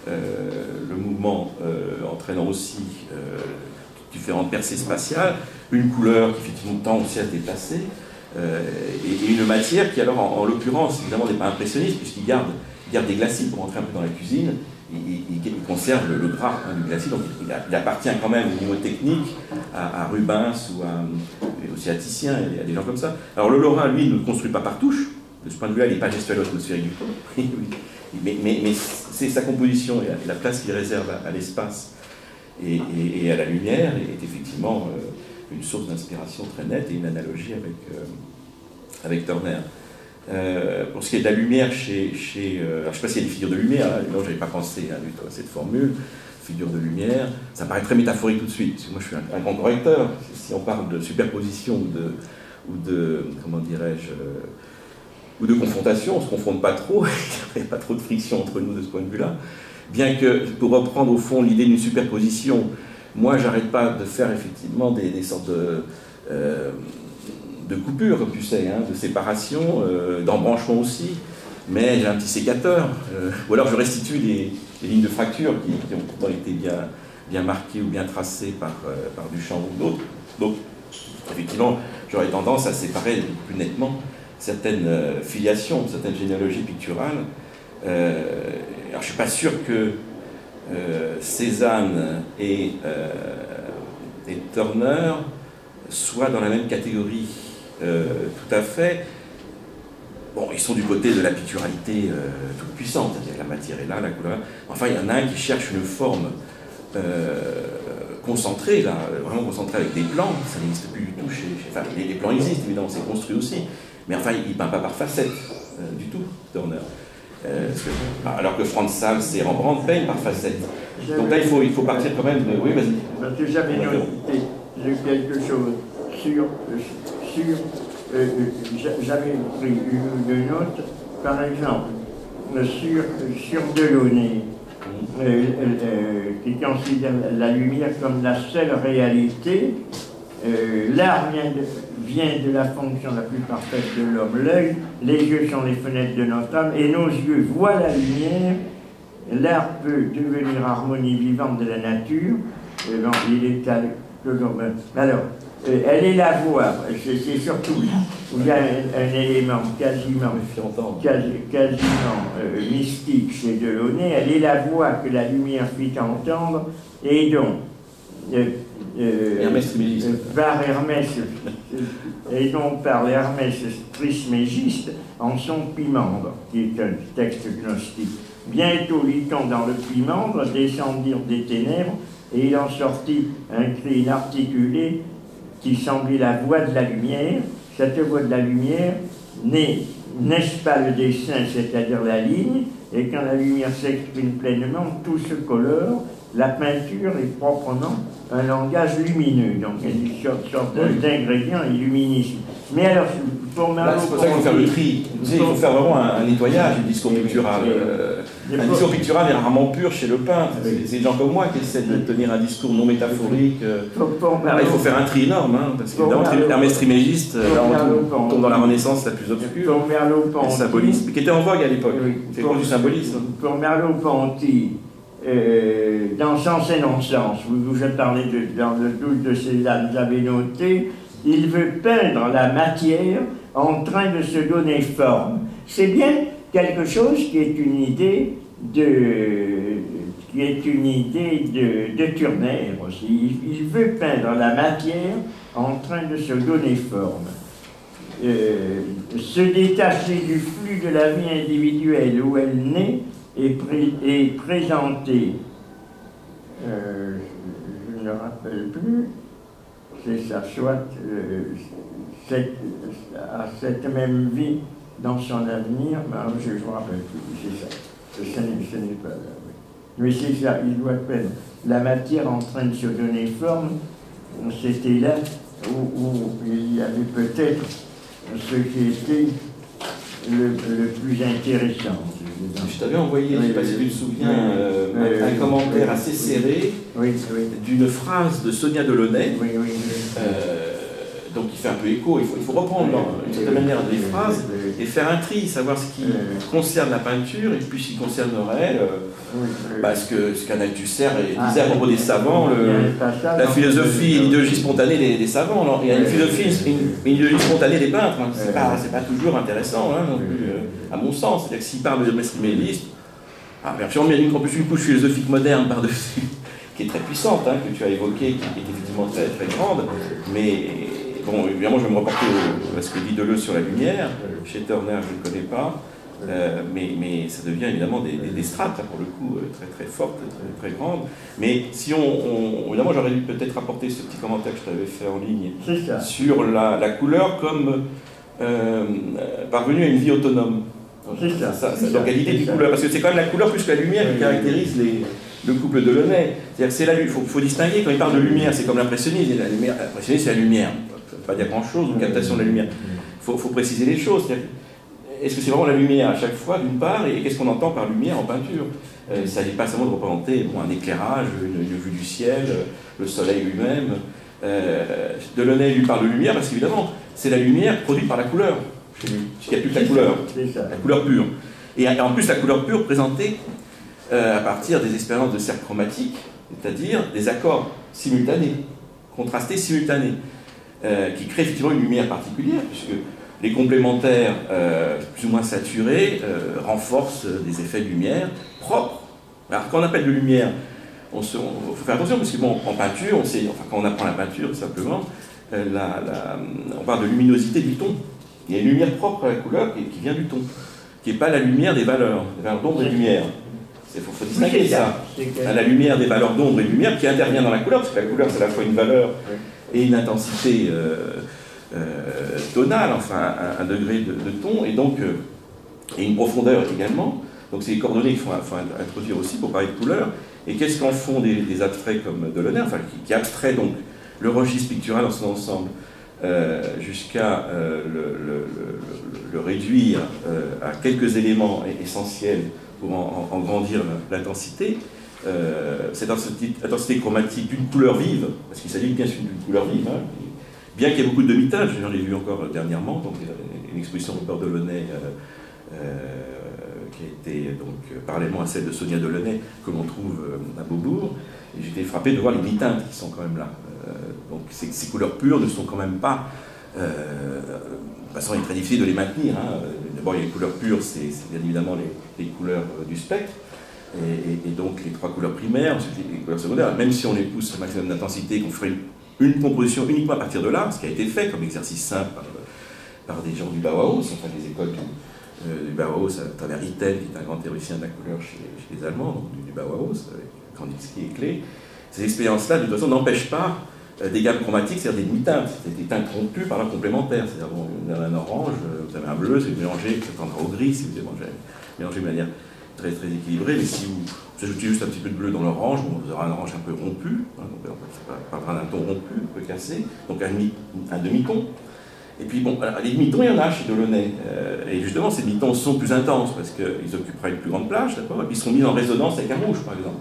euh, le mouvement euh, entraînant aussi euh, différentes percées spatiales, une couleur qui effectivement tend aussi à se déplacer, euh, et, et une matière qui alors en, en l'occurrence évidemment n'est pas impressionniste puisqu'il garde, il garde des glacis pour entrer un peu dans la cuisine. Il, il, il conserve le, le gras hein, du glacis, donc il, a, il appartient quand même au niveau technique à, à Rubens ou à, aussi à Titien, il y a des gens comme ça. Alors le Lorrain, lui, ne construit pas par touche, de ce point de vue-là, il n'est pas gestualo-atmosphérique du tout, mais, mais, mais c'est sa composition et la, et la place qu'il réserve à, à l'espace et, et, et à la lumière est effectivement euh, une source d'inspiration très nette et une analogie avec, euh, avec Turner. Euh, pour ce qui est de la lumière, chez, chez, euh, alors je ne sais pas s'il y a des figures de lumière, hein, non, je n'avais pas pensé hein, du tout à cette formule, figure de lumière, ça paraît très métaphorique tout de suite, parce que moi je suis un, un grand correcteur, si on parle de superposition ou de, ou de comment dirais-je, euh, ou de confrontation, on ne se confronte pas trop, il n'y a pas trop de friction entre nous de ce point de vue-là, bien que, pour reprendre au fond l'idée d'une superposition, moi j'arrête pas de faire effectivement des, des sortes de... Euh, de coupure, comme tu sais, hein, de séparation, euh, d'embranchement aussi, mais j'ai un petit sécateur, euh, ou alors je restitue les, les lignes de fracture qui, qui ont pourtant été bien, bien marquées ou bien tracées par, euh, par Duchamp ou d'autres. Donc, effectivement, j'aurais tendance à séparer plus nettement certaines euh, filiations, certaines généalogies picturales, euh, alors je ne suis pas sûr que euh, Cézanne et, euh, et Turner soient dans la même catégorie euh, tout à fait. Bon, ils sont du côté de la picturalité euh, toute puissante, c'est-à-dire que la matière est là, la couleur. Enfin, il y en a un qui cherche une forme euh, concentrée, là, vraiment concentrée avec des plans. Ça n'existe plus du tout chez. chez enfin, les, les plans existent, évidemment, c'est construit aussi. Mais enfin, il ne peint pas par facettes, euh, du tout, Turner. Euh, que, alors que Franz Sals et Rembrandt peignent par facettes. Donc là, il faut, il faut partir quand même de. Oui, vas-y. Parce que j'avais noté quelque chose sur. sur Euh, j'avais pris une note, par exemple, sur, sur Delaunay, euh, euh, qui considère la lumière comme la seule réalité. Euh, L'art vient de, vient de la fonction la plus parfaite de l'homme, l'œil, les yeux sont les fenêtres de notre âme, et nos yeux voient la lumière. L'art peut devenir harmonie vivante de la nature. Et bon, il est à, alors, Euh, elle est la voix, c'est surtout là où il y a un, un élément quasiment, quasi, quasiment euh, mystique chez Delaunay. Elle est la voix que la lumière fit entendre, et donc, euh, euh, Hermès euh, par Hermès, et donc par Hermès Trismégiste, en son Poimandre, qui est un texte gnostique. Bientôt lit-on dans le Poimandre descendir des ténèbres, et il en sortit un cri inarticulé qui semblait la voix de la lumière. Cette voix de la lumière n'est-ce pas le dessin, c'est-à-dire la ligne, et quand la lumière s'exprime pleinement, tout se colore. La peinture est proprement un langage lumineux, donc il y a une sorte, sorte oui. d'ingrédient illuminisme. Mais alors, pour Là, c'est pour ça qu'il faut faire le tri. Tu sais, il faut faire vraiment un, un nettoyage du discours pictural. Euh, un discours pictural est rarement pur chez le peintre. C'est des gens comme moi qui essaient de tenir un discours non métaphorique. Là, il faut faire un tri énorme, hein, parce que Hermès Trismégiste, là, on tombe dans la Renaissance la plus obscure. Le symbolisme, qui était en vogue à l'époque. C'est quoi du symbolisme? Pour Merleau-Ponty, Euh, dans Sens et non-sens, vous vous parlez de, dans le doute de Cézanne, vous avez noté, il veut peindre la matière en train de se donner forme. C'est bien quelque chose qui est une idée de, qui est une idée de, de Turner aussi. Il, il veut peindre la matière en train de se donner forme. Euh, se détacher du flux de la vie individuelle où elle naît, est, pré est présenté, euh, je, je ne me rappelle plus, c'est ça, soit euh, cette, à cette même vie dans son avenir, ben, je ne me rappelle plus, c'est ça, ce n'est pas là. Oui. Mais c'est ça, il doit peindre la matière en train de se donner forme, c'était là où, où il y avait peut-être ce qui était le, le plus intéressant. Je t'avais envoyé, oui, je ne sais pas si tu te souviens, oui, euh, oui, un oui, commentaire oui, assez serré oui, oui. d'une phrase de Sonia Delaunay, oui, oui, oui. Euh, donc il fait un peu écho. Il faut, il faut reprendre d'une certaine manière les phrases et faire un tri, savoir ce qui concerne la peinture et puis ce qui concernerait euh, oui, oui. Bah, ce que ce qu'un Althusser disait à propos des savants, le, la philosophie et l'idéologie spontanée des, des savants. Alors, il y a une philosophie, une, une idéologie spontanée des peintres. Hein. C'est pas, c'est pas toujours intéressant, hein, non plus, euh, à mon sens. C'est-à-dire que s'il parle de Mestre-Méliste, ah, bien sûr, il y a en plus une couche philosophique moderne par-dessus, qui est très puissante, hein, que tu as évoquée, qui est effectivement très, très grande, mais bon, évidemment, je vais me reporter à ce que dit Deleuze sur la lumière. Chez Turner, je ne connais pas, euh, mais, mais ça devient évidemment des, des, des strates, là, pour le coup, très très fortes, très, très grandes. Mais si on, on évidemment, j'aurais dû peut-être apporter ce petit commentaire que je t'avais fait en ligne sur la, la couleur comme euh, parvenue à une vie autonome. Donc, ça, ça, ça, donc à l'idée du couleur, parce que c'est quand même la couleur plus que la lumière qui caractérise les, le couple de Delaunay. C'est-à-dire que c'est là, il faut, faut distinguer, quand il parle de lumière, c'est comme l'impressionnisme. L'impressionnisme, c'est la lumière. Ça ne veut pas dire grand-chose, une captation de la lumière. Il faut, faut préciser les choses. Est-ce que c'est vraiment la lumière à chaque fois, d'une part, et qu'est-ce qu'on entend par lumière en peinture? euh, Il ne s'agit pas seulement de représenter bon, un éclairage, une, une vue du ciel, le soleil lui-même. Euh, Delaunay lui parle de lumière parce qu'évidemment, c'est la lumière produite par la couleur. Puisqu'il n'y a plus que la couleur, la couleur pure. Et en plus, la couleur pure présentée euh, à partir des expériences de cercle chromatique, c'est-à-dire des accords simultanés, contrastés simultanés, euh, qui créent effectivement une lumière particulière, puisque Les complémentaires, euh, plus ou moins saturés, euh, renforcent des effets de lumière propres. Alors, quand on appelle de lumière, il faut faire attention, parce que bon, en peinture, on sait, enfin, quand on apprend la peinture, simplement, euh, la, la, on parle de luminosité du ton. Il y a une lumière propre à la couleur qui, qui vient du ton, qui n'est pas la lumière des valeurs, des valeurs d'ombre et de lumière. Il faut, faut distinguer ça. La lumière des valeurs d'ombre et de lumière qui intervient dans la couleur, parce que la couleur, c'est à la fois une valeur et une intensité euh, euh, tonale, enfin un, un degré de, de ton, et donc euh, et une profondeur également. Donc c'est les coordonnées qu'il faut, faut introduire aussi pour parler de couleur. Et qu'est-ce qu'en font des, des abstraits comme Delaunay, enfin qui, qui abstrait donc le registre pictural dans son ensemble, euh, jusqu'à euh, le, le, le, le réduire euh, à quelques éléments essentiels pour en, en, en grandir l'intensité. Euh, cette intensité, intensité chromatique d'une couleur vive, parce qu'il s'agit bien sûr d'une couleur vive, hein, bien qu'il y ait beaucoup de demi-teintes, j'en ai vu encore dernièrement, donc une exposition au port de Delaunay euh, euh, qui a été donc parallèlement à celle de Sonia Delaunay que l'on trouve à Beaubourg, et j'étais frappé de voir les demi-teintes qui sont quand même là. Euh, donc ces, ces couleurs pures ne sont quand même pas, euh, de toute façon il est très difficile de les maintenir, hein. D'abord il y a les couleurs pures, c'est bien évidemment les, les couleurs du spectre, et, et, et donc les trois couleurs primaires, ensuite les, les couleurs secondaires, même si on les pousse au maximum d'intensité, qu'on ferait une, une composition uniquement à partir de là, ce qui a été fait comme exercice simple par, par des gens du Bauhaus, enfin des écoles du, euh, du Bauhaus à travers Itten, qui est un grand théoricien de la couleur chez, chez les Allemands, donc du, du Bauhaus, avec Kandinsky et Klee. Ces expériences-là, de toute façon, n'empêchent pas euh, des gammes chromatiques, c'est-à-dire des demi-teintes, c'est des teintes rompues par leur complémentaire. C'est-à-dire, bon, vous avez un orange, vous avez un bleu, si vous mélangez, ça tendra au gris, si vous mélangez, mélangez de manière très, très équilibrée, mais si vous, vous ajoutez juste un petit peu de bleu dans l'orange, bon, vous aurez un orange un peu rompu, hein, donc on parlera d'un ton rompu, un peu cassé, donc un, un demi-ton. Et puis bon, alors, les demi-tons, il y en a chez Delaunay, euh, et justement ces demi-tons sont plus intenses, parce qu'ils occuperaient une plus grande plage, d'accord, et puis ils sont mis en résonance avec un rouge, par exemple.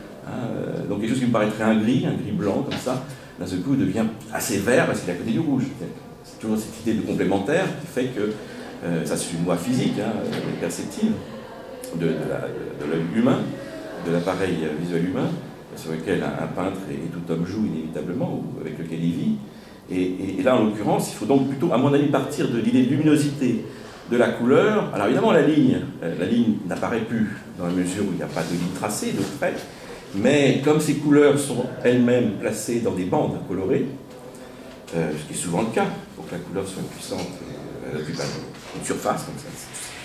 Euh, donc quelque chose qui me paraîtrait un gris, un gris blanc, comme ça, d'un seul coup devient assez vert parce qu'il est à côté du rouge. C'est toujours cette idée de complémentaire qui fait que, euh, ça c'est une loi physique, hein, perceptive, de, de l'œil humain, de l'appareil visuel humain, sur lequel un, un peintre et, et tout homme joue inévitablement, ou avec lequel il vit. Et, et, et là, en l'occurrence, il faut donc plutôt, à mon avis, partir de l'idée de luminosité de la couleur. Alors évidemment, la ligne, euh, la ligne n'apparaît plus dans la mesure où il n'y a pas de ligne tracée, de trait, mais comme ces couleurs sont elles-mêmes placées dans des bandes colorées, euh, ce qui est souvent le cas, pour que la couleur soit puissante, euh, une surface comme ça.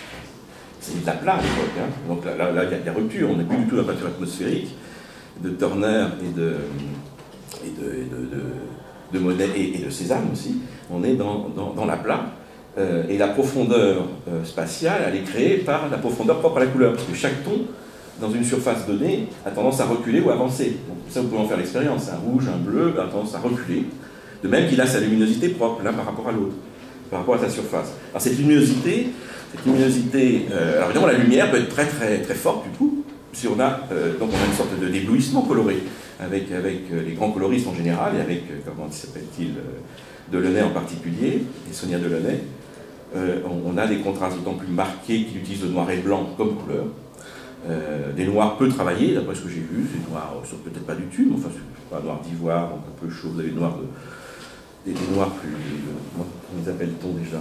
C'est de la plat à l'époque, hein. Donc là, là, là, il y a des ruptures, on n'est plus du tout dans la peinture atmosphérique de Turner et de, et de, et de, de, de Monet et, et de Cézanne aussi. On est dans, dans, dans la plat, euh, et la profondeur euh, spatiale, elle est créée par la profondeur propre à la couleur, parce que chaque ton, dans une surface donnée, a tendance à reculer ou avancer. Donc ça, vous pouvez en faire l'expérience. Un rouge, un bleu a tendance à reculer, de même qu'il a sa luminosité propre, l'un par rapport à l'autre, par rapport à sa surface. Alors cette luminosité, cette luminosité, euh, alors évidemment la lumière peut être très très très forte du coup, si on a, euh, donc on a une sorte de d'éblouissement coloré, avec, avec euh, les grands coloristes en général, et avec, euh, comment s'appelle-t-il, euh, Delaunay en particulier, et Sonia Delaunay, euh, on, on a des contrastes d'autant plus marqués qu'il utilise le noir et blanc comme couleur. Euh, des noirs peu travaillés, d'après ce que j'ai vu, ces noirs sont peut-être pas du tube, enfin c'est pas un noir d'ivoire, donc un peu chaud, vous avez des noirs, de, des, des noirs plus, comment les appelle-t-on déjà,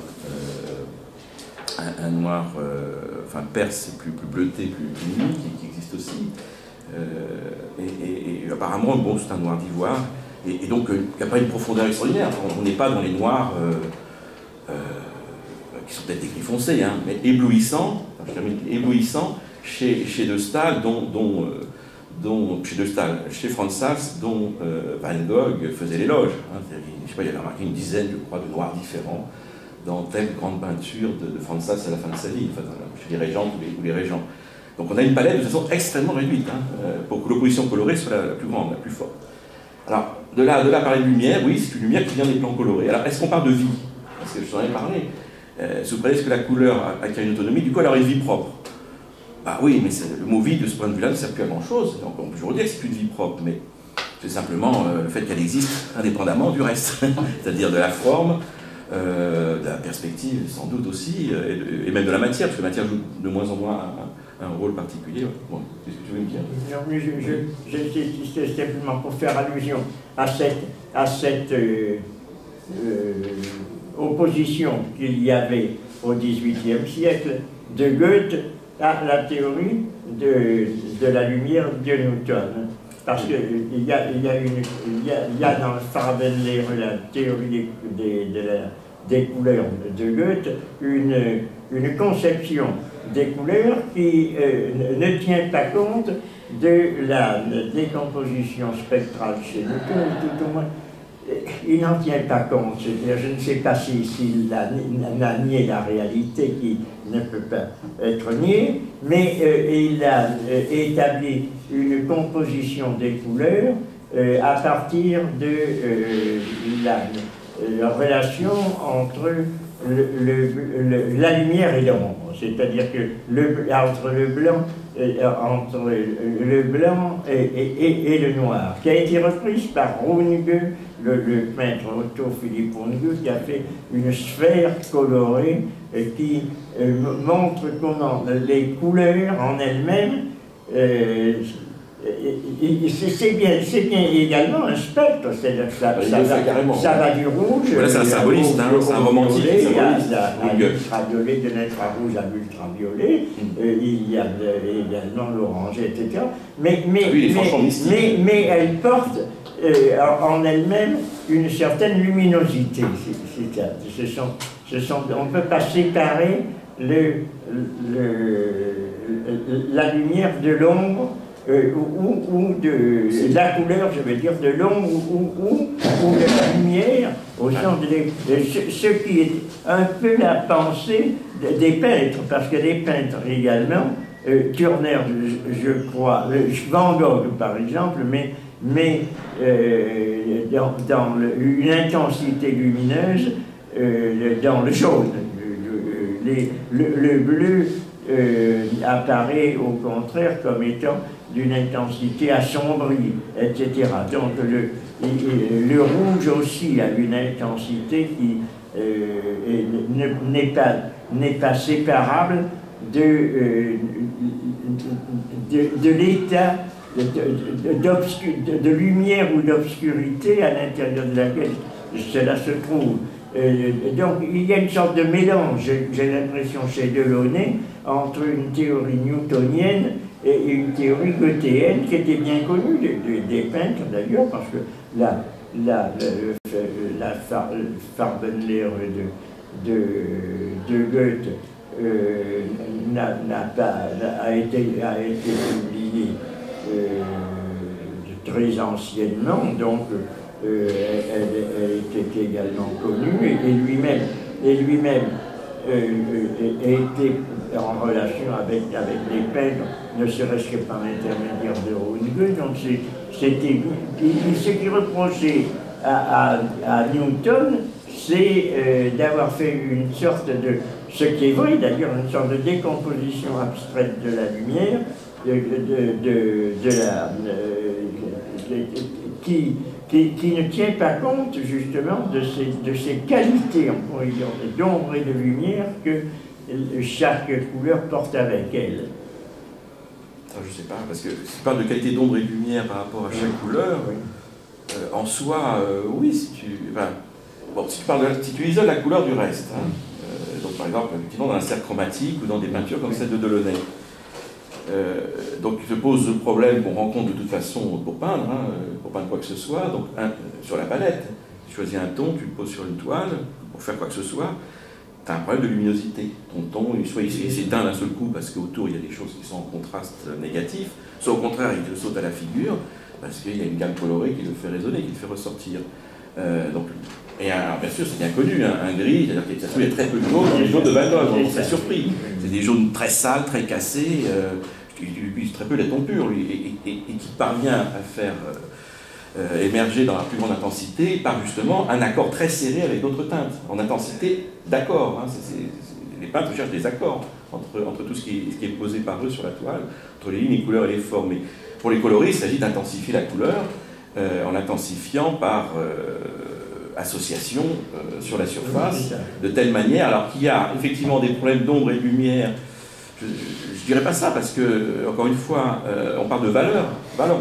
euh, un, un noir, euh, enfin perse, plus, plus bleuté, plus, plus nuit, qui, qui existe aussi, euh, et, et, et apparemment, bon, c'est un noir d'ivoire, et, et donc il n'y a pas une profondeur extraordinaire, on n'est pas dans les noirs euh, euh, qui sont peut-être des gris foncés, hein, mais éblouissants, enfin, je termine, éblouissants, Chez, chez De Stael, dont, dont, euh, dont, chez De Stael, chez Franz Sas, dont euh, Van Gogh faisait l'éloge. Hein, je ne sais pas, il avait remarqué une dizaine, je crois, de noirs différents dans telle grande peinture de, de Franz Sas à la fin de sa vie, enfin, chez les régentes ou les, ou les régents. Donc on a une palette de façon extrêmement réduite, hein, euh, pour que l'opposition colorée soit la, la plus grande, la plus forte. Alors, de là, de là à parler de lumière, oui, c'est une lumière qui vient des plans colorés. Alors, est-ce qu'on parle de vie? Parce que je t'en ai parlé. Euh, si vous croyez que la couleur acquiert une autonomie, du coup, elle aurait une vie propre. Bah oui, mais le mot vie, de ce point de vue-là, ne sert plus à grand-chose. Donc on peut toujours dire que c'est une vie propre, mais c'est simplement euh, le fait qu'elle existe indépendamment du reste, c'est-à-dire de la forme, euh, de la perspective, sans doute aussi, euh, et, de, et même de la matière, parce que la matière joue de moins en moins un, un rôle particulier. Bon, qu'est-ce que tu veux me dire? Non, mais je, je, je, je, simplement pour faire allusion à cette, à cette euh, euh, opposition qu'il y avait au dix-huitième siècle de Goethe à la théorie de, de la lumière de Newton. Parce qu'il y a, il y, a une, il y, a, il y a dans Farbenlehre, la théorie des, des, de la, des couleurs de Goethe, une, une conception des couleurs qui euh, ne tient pas compte de la décomposition spectrale chez Newton, tout au moins. Il n'en tient pas compte, c'est-à-dire, je ne sais pas s'il si, si a, a nié la réalité qui ne peut pas être niée, mais euh, il a euh, établi une composition des couleurs euh, à partir de euh, la, la relation entre le, le, le, la lumière et l'ombre, c'est-à-dire que le, entre le blanc entre le blanc et, et, et le noir, qui a été reprise par Runge, le, le peintre Otto Philipp Runge, qui a fait une sphère colorée qui euh, montre comment les couleurs en elles-mêmes, euh, c'est bien, bien également un spectre, c'est-à-dire que ça, ça, va, ça va du rouge, voilà, c'est un symboliste, hein, c'est un romantique, à l'ultraviolet, de l'infrarouge à l'ultraviolet, mm. euh, il y a de, également l'orange, et cetera. Mais, mais, ah oui, mais, mais, mais elle porte euh, en elle-même une certaine luminosité. C'est, c'est, ce sont, ce sont, on ne peut pas séparer le, le, la lumière de l'ombre. Euh, ou, ou de la couleur, je veux dire, de l'ombre, ou, ou, ou de la lumière, au sens de, de ce, ce qui est un peu la pensée de, des peintres, parce que les peintres également, euh, Turner, je, je crois, euh, Van Gogh par exemple, mais, mais euh, dans, dans le, une intensité lumineuse, euh, dans le jaune, le, les, le, le bleu euh, apparaît au contraire comme étant d'une intensité assombrie, et cetera. Donc le, le rouge aussi a une intensité qui euh, n'est pas, n'est pas séparable de, euh, de, de l'état de, de, de, de lumière ou d'obscurité à l'intérieur de laquelle cela se trouve. Euh, donc il y a une sorte de mélange, j'ai l'impression chez Delaunay, entre une théorie newtonienne et une théorie goethéenne qui était bien connue des, des, des peintres d'ailleurs, parce que la, la, la, la far, Farbenlehre de, de, de Goethe euh, n'a, n'a pas, a, été, a été publiée euh, très anciennement, donc euh, elle, elle était également connue, et, et lui-même et lui-même euh, était en relation avec, avec les peintres, ne serait-ce que par l'intermédiaire de Runge. Donc c'était ce qui reprochait à, à, à Newton, c'est euh, d'avoir fait une sorte de, ce qui est vrai d'ailleurs, une sorte de décomposition abstraite de la lumière, de, de, de, de la, euh, de, qui, qui, qui ne tient pas compte justement de ces, de ces qualités, on pourrait dire, d'ombre et de lumière que chaque couleur porte avec elle. Ah, je ne sais pas, parce que si tu parles de qualité d'ombre et de lumière par rapport à chaque oui. couleur, oui. Euh, en soi, euh, oui, si tu, enfin, bon, si tu parles de, si tu isoles la couleur du reste, hein, euh, donc par exemple, effectivement dans un cercle chromatique ou dans des peintures comme oui. celle de Delaunay, euh, donc il se pose le problème qu'on rencontre de toute façon pour peindre, hein, pour peindre quoi que ce soit, donc un, sur la palette, tu choisis un ton, tu le poses sur une toile pour faire quoi que ce soit. Tu as un problème de luminosité. Ton ton, soit il s'éteint d'un seul coup parce qu'autour il y a des choses qui sont en contraste négatif, soit au contraire il te saute à la figure parce qu'il y a une gamme colorée qui le fait résonner, qui le fait ressortir. Euh, donc, et alors, bien sûr, c'est bien connu, hein, un gris, c'est-à-dire qu'il y a très peu de jaunes dans les jaunes de Van Gogh, on serait surpris. C'est des jaunes très sales, très cassés, euh, qui utilisent très peu les tons purs, lui, et, et, et qui parvient à faire euh, Euh, émerger dans la plus grande intensité par justement un accord très serré avec d'autres teintes, en intensité d'accord. Hein, les peintres cherchent des accords entre, entre tout ce qui, est, ce qui est posé par eux sur la toile, entre les lignes, les couleurs et les formes. Mais pour les coloris, il s'agit d'intensifier la couleur euh, en l'intensifiant par euh, association euh, sur la surface, de telle manière, alors qu'il y a effectivement des problèmes d'ombre et de lumière. Je ne dirais pas ça parce que, encore une fois, euh, on parle de valeur, valeur d'ombre.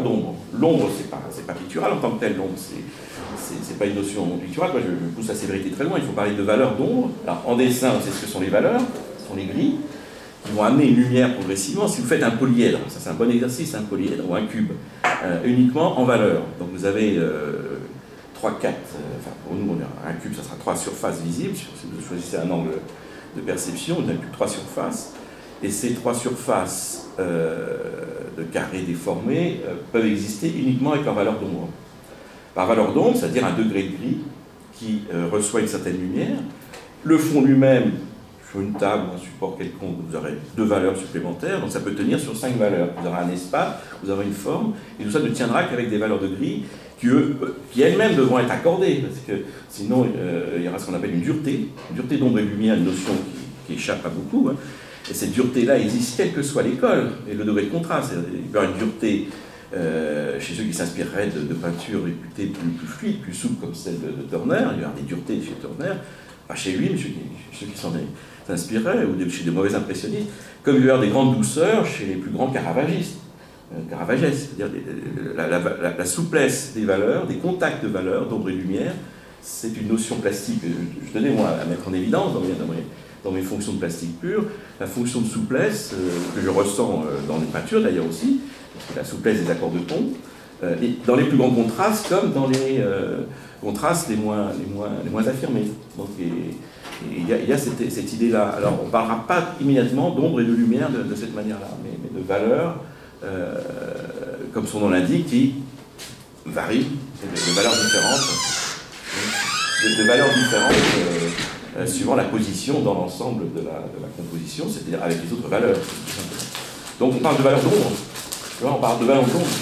l'ombre, c'est pas, c'est pas pictural en tant que tel, l'ombre, c'est pas une notion picturale. Moi, je, je pousse la sévérité très loin, il faut parler de valeur d'ombre. Alors, en dessin, c'est ce que sont les valeurs, ce sont les grilles, qui vont amener une lumière progressivement. Si vous faites un polyèdre, ça c'est un bon exercice, un polyèdre ou un cube, euh, uniquement en valeur. Donc vous avez euh, trois, quatre, euh, enfin pour nous, on a un cube, ça sera trois surfaces visibles. Si vous choisissez un angle de perception, vous avez plus trois surfaces. Et ces trois surfaces euh, de carrés déformés euh, peuvent exister uniquement avec leur valeur d'ombre. Par valeur d'ombre, c'est-à-dire un degré de gris qui euh, reçoit une certaine lumière. Le fond lui-même, sur une table ou un support quelconque, vous aurez deux valeurs supplémentaires, donc ça peut tenir sur cinq valeurs. Vous aurez un espace, vous aurez une forme, et tout ça ne tiendra qu'avec des valeurs de gris qui, qui elles-mêmes devront être accordées, parce que sinon euh, il y aura ce qu'on appelle une dureté. Une dureté d'ombre et de lumière, une notion qui, qui échappe à beaucoup, hein. Et cette dureté-là existe quelle que soit l'école, et le degré de contraste. Il peut y avoir une dureté euh, chez ceux qui s'inspireraient de, de peintures réputées plus, plus fluides, plus souples comme celle de, de Turner, il va y avoir des duretés chez Turner, pas chez lui, mais chez ceux qui s'en s'inspiraient, ou chez des mauvais impressionnistes, comme il va y avoir des grandes douceurs chez les plus grands caravagistes, euh, caravagesques, c'est-à-dire la, la, la, la souplesse des valeurs, des contacts de valeurs, d'ombre et de lumière, c'est une notion plastique que je, je tenais moi à mettre en évidence dans mes, dans mes, dans mes fonctions de plastique pure, la fonction de souplesse euh, que je ressens euh, dans les peintures d'ailleurs aussi, la souplesse des accords de ton, euh, et dans les plus grands contrastes comme dans les euh, contrastes les moins, les moins, les moins affirmés. Donc il y a, y a cette, cette idée-là. Alors on ne parlera pas immédiatement d'ombre et de lumière de, de cette manière-là, mais, mais de valeurs, euh, comme son nom l'indique, qui varient, de, de valeurs différentes, de, de valeurs différentes euh, euh, suivant la position dans l'ensemble de la, de la composition, c'est-à-dire avec les autres valeurs. Donc on parle de valeurs d'ombre. On parle de valeurs d'ombre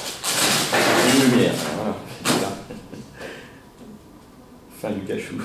et de lumière. Voilà. Fin du cachou.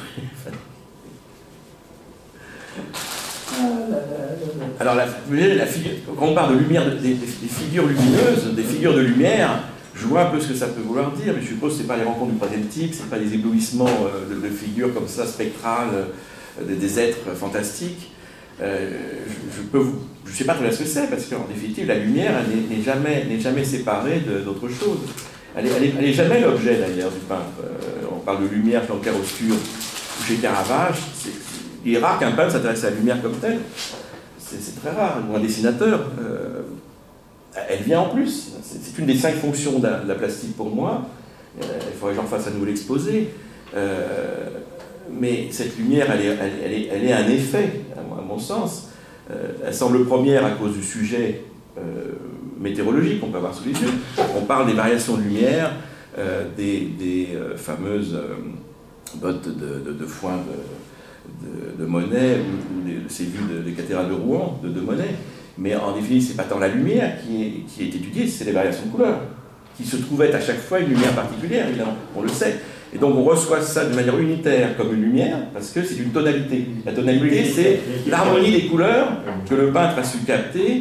Alors, la, la figure, quand on parle de lumière, des, des figures lumineuses, des figures de lumière, je vois un peu ce que ça peut vouloir dire, mais je suppose que ce n'est pas les rencontres du troisième type, ce n'est pas des éblouissements euh, de, de figures comme ça, spectrales, euh, des, des êtres fantastiques. Euh, je, je peux vous, je ne sais pas très bien ce que c'est, parce qu'en définitive, la lumière n'est jamais, n'est jamais séparée d'autre chose. Elle n'est elle est, elle est jamais l'objet d'ailleurs du peintre. Euh, on parle de lumière chez clair-obscur ou chez Caravage. Il est rare qu'un peintre s'intéresse à la lumière comme telle. C'est très rare. Ou un dessinateur. Euh, elle vient en plus. C'est une des cinq fonctions de la, de la plastique pour moi. Euh, il faudrait que j'en fasse à nouveau l'exposé. Euh, mais cette lumière, elle est, elle, elle est, elle est un effet, à mon sens. Euh, elle semble première à cause du sujet euh, météorologique qu'on peut avoir sous les yeux. On parle des variations de lumière, euh, des, des euh, fameuses euh, bottes de, de, de foin de, de, de Monet, ou, ou des, ces vues des cathédrales de Rouen, de, de Monet. Mais en définitive, ce n'est pas tant la lumière qui est, qui est étudiée, c'est les variations de couleurs, qui se trouvait à chaque fois une lumière particulière, évidemment, on le sait. Et donc on reçoit ça de manière unitaire comme une lumière, parce que c'est une tonalité. La tonalité, c'est l'harmonie des couleurs que le peintre a su capter,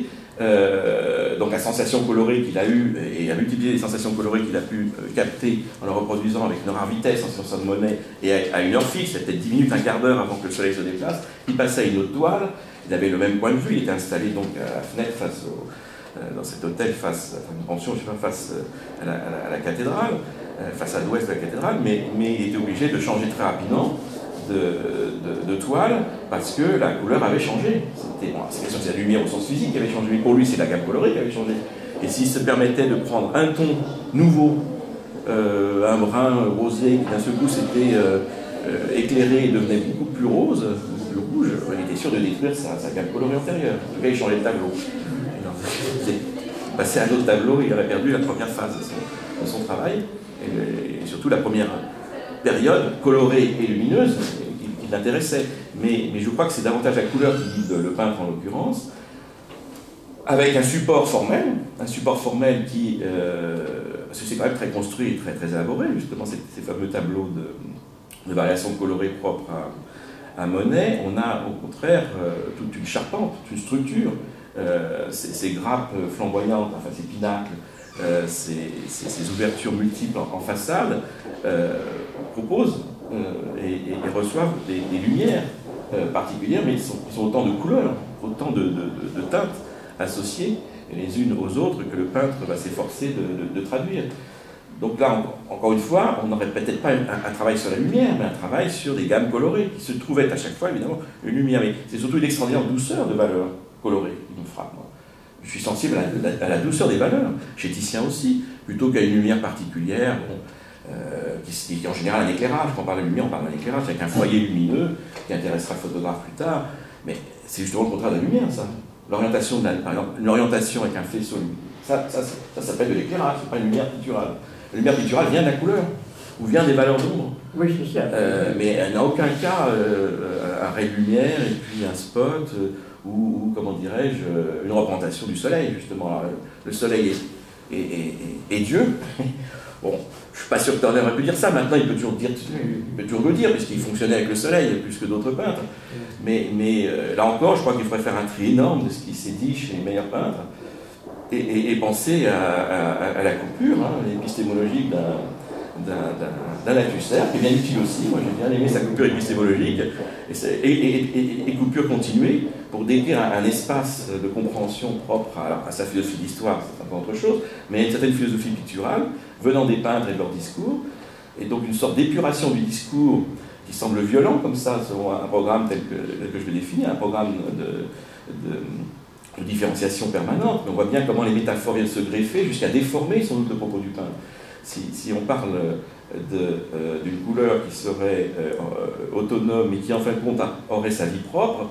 euh, donc la sensation colorée qu'il a eue, et a multiplié les sensations colorées qu'il a pu euh, capter en le reproduisant avec une rare vitesse en sensation de Monet, et à, à une heure fixe, peut-être dix minutes, un quart d'heure avant que le soleil se déplace, il passait à une autre toile, il avait le même point de vue, il était installé donc à la fenêtre face au, euh, dans cet hôtel, face, enfin une pension, je sais pas, face à la, à la, à la cathédrale, face à l'ouest de la cathédrale, mais, mais il était obligé de changer très rapidement de, de, de toile parce que la couleur avait changé. C'était bon, c'est la lumière au sens physique qui avait changé, mais pour lui c'est la gamme colorée qui avait changé. Et s'il se permettait de prendre un ton nouveau, euh, un brun rosé qui d'un seul coup s'était euh, euh, éclairé et devenait beaucoup plus rose, beaucoup plus rouge, il était sûr de détruire sa, sa gamme colorée antérieure. En tout cas, il changeait de tableau. Il passé à un autre tableau, il aurait perdu la première phase de son, de son travail. Et surtout la première période colorée et lumineuse qui, qui l'intéressait. Mais, mais je crois que c'est davantage la couleur qui guide le peintre en l'occurrence, avec un support formel, un support formel qui, euh, parce que c'est quand même très construit et très, très élaboré, justement ces, ces fameux tableaux de, de variations colorées propres à, à Monet. On a au contraire euh, toute une charpente, toute une structure, euh, ces, ces grappes flamboyantes, enfin ces pinacles, Euh, ces, ces, ces ouvertures multiples en, en façade euh, proposent euh, et, et reçoivent des, des lumières euh, particulières, mais ils sont, ils sont autant de couleurs, autant de, de, de, de teintes associées les unes aux autres que le peintre va s'efforcer de, de, de traduire. Donc là, en, encore une fois, on n'aurait peut-être pas un, un travail sur la lumière, mais un travail sur des gammes colorées, qui se trouvaient à chaque fois, évidemment, une lumière. Mais c'est surtout une extraordinaire douceur de valeurs colorées qui nous frappe. Moi. Je suis sensible à la, à la douceur des valeurs, chez Titien aussi, plutôt qu'à une lumière particulière, bon, euh, qui, qui est en général un éclairage. Quand on parle de lumière, on parle d'un éclairage avec un foyer lumineux qui intéressera le photographe plus tard. Mais c'est justement le contraire de la lumière, ça. L'orientation, par exemple, une orientation avec un faisceau lumineux, ça, ça, ça, ça s'appelle de l'éclairage, c'est pas une lumière picturale. La lumière picturale vient de la couleur, ou vient des valeurs d'ombre. Oui, c'est ça. Euh, mais elle n'a aucun cas euh, un ray de lumière et puis un spot, euh, ou, ou, comment dirais-je, une représentation du soleil, justement. Alors, le soleil est, est, est, est Dieu. Bon, je ne suis pas sûr que Turner aurait pu dire ça. Maintenant, il peut toujours, dire, il peut toujours le dire, puisqu'il fonctionnait avec le soleil plus que d'autres peintres. Mais, mais euh, là encore, je crois qu'il faudrait faire un tri énorme de ce qui s'est dit chez les meilleurs peintres et, et, et penser à, à, à la coupure, hein, l'épistémologique d'un Althusser, qui est bien utile aussi. Moi, j'ai bien aimé sa coupure épistémologique et, et, et, et, et coupure continuée pour décrire un, un espace de compréhension propre à, à sa philosophie d'histoire, c'est un peu autre chose, mais une certaine philosophie picturale venant des peintres et de leur discours, et donc une sorte d'épuration du discours qui semble violent comme ça, selon un programme tel que, tel que je le définis, un programme de, de, de différenciation permanente, mais on voit bien comment les métaphores viennent se greffer jusqu'à déformer sans doute le propos du peintre. Si, si on parle d'une euh, couleur qui serait euh, autonome et qui en fin de compte aurait sa vie propre,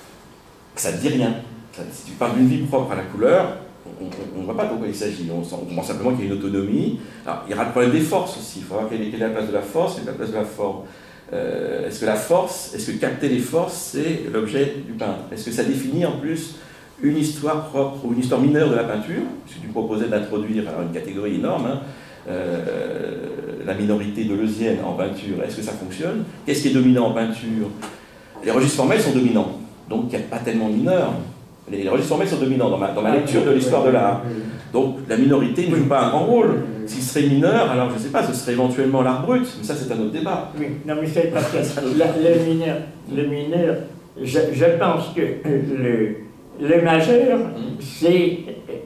ça ne dit rien. Si tu parles d'une vie propre à la couleur, on ne voit pas de quoi il s'agit, on, on voit simplement qu'il y a une autonomie. Alors, il y aura le problème des forces aussi, il faudra quelle est, quelle est la place de la force, quelle est la place de la forme. Euh, est-ce que la force, est-ce que capter les forces, c'est l'objet du peintre? Est-ce que ça définit en plus une histoire propre ou une histoire mineure de la peinture? Puisque tu proposais d'introduire une catégorie énorme, hein, euh, la minorité deleuzienne en peinture, est-ce que ça fonctionne? Qu'est-ce qui est dominant en peinture? Les registres formels sont dominants, donc il n'y a pas tellement de mineurs. Les, les registres formels sont dominants dans ma, dans ma lecture de l'histoire de l'art. Donc la minorité ne joue pas un grand rôle. S'il serait mineur, alors je ne sais pas, ce serait éventuellement l'art brut, mais ça c'est un autre débat. Oui, non mais c'est parce que le mineur, le mineur je, je pense que le, le majeur, c'est,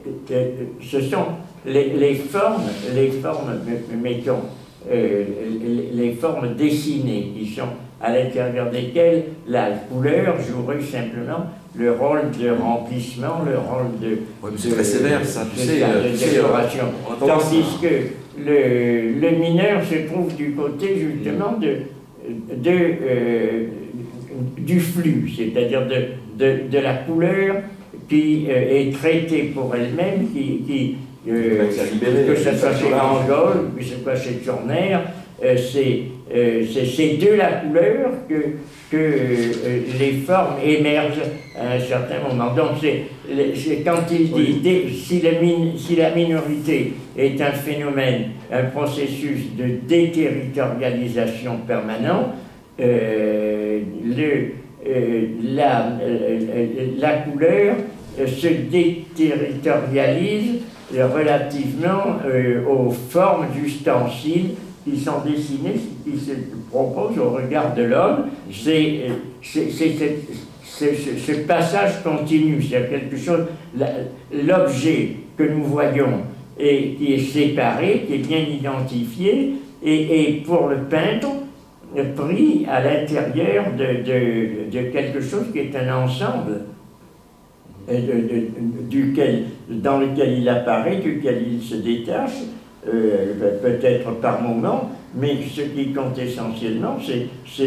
ce sont les, les formes, les formes, mettons, euh, les, les formes dessinées qui sont à l'intérieur desquelles la couleur jouerait simplement le rôle de remplissement, le rôle de... Oui, mais c'est très sévère, ça, tu sais, de, de décoration. Euh, Tandis que le, le mineur se trouve du côté, justement, de, de, euh, du flux, c'est-à-dire de, de, de la couleur qui euh, est traitée pour elle-même, qui... qui euh, que ce soit chez Van Gogh, que ce soit chez Turner, euh, c'est euh, de la couleur que, que euh, les formes émergent à un certain moment. Donc c'est quand il dit, oui. dé, si, la min, si la minorité est un phénomène, un processus de déterritorialisation permanent, euh, le, euh, la, euh, la couleur se déterritorialise relativement euh, aux formes d'ustensiles qui sont dessinées, qui se proposent au regard de l'homme. C'est ce passage continu, c'est quelque chose, l'objet que nous voyons et qui est séparé, qui est bien identifié, et, et pour le peintre, pris à l'intérieur de, de, de quelque chose qui est un ensemble. De, de, duquel, dans lequel il apparaît, duquel il se détache, euh, peut-être par moment, mais ce qui compte essentiellement, c'est ce,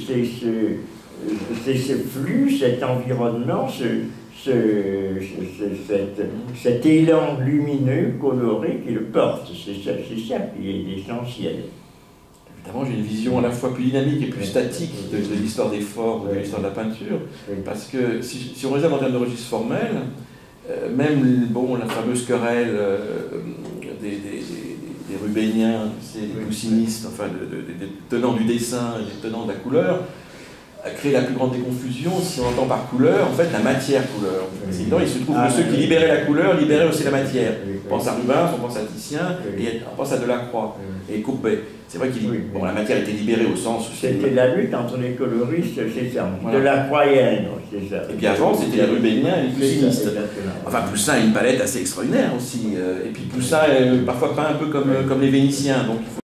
ce, ce flux, cet environnement, ce, ce, ce, cet, cet élan lumineux, coloré qui le porte. C'est ça, ça qui est essentiel. Évidemment, j'ai une vision à la fois plus dynamique et plus statique de, de l'histoire des formes, de l'histoire de la peinture, parce que si, si on réserve en termes de registre formel, euh, même bon, la fameuse querelle euh, des, des, des, des rubéniens, des poussinistes, enfin de, de, des tenants du dessin et des tenants de la couleur, a créé la plus grande des confusions, si on entend par couleur, en fait, la matière couleur. Parce que il se trouve Ah, que ceux qui oui. libéraient la couleur libéraient aussi la matière. Oui, On pense à Rubens, on pense à Titien, oui. et on pense à Delacroix, Oui. et Courbet. C'est vrai que Oui, oui. bon, la matière était libérée au sens où C'était la lutte entre les coloristes, c'est ça. Voilà. De la croyenne, c'est ça. Et puis avant, c'était les rubéniens et les C'est ça, poussinistes. exactement. Enfin, Poussin a une palette assez extraordinaire aussi. euh, Et puis Poussin est parfois peint un peu comme, comme les Vénitiens. Donc, il faut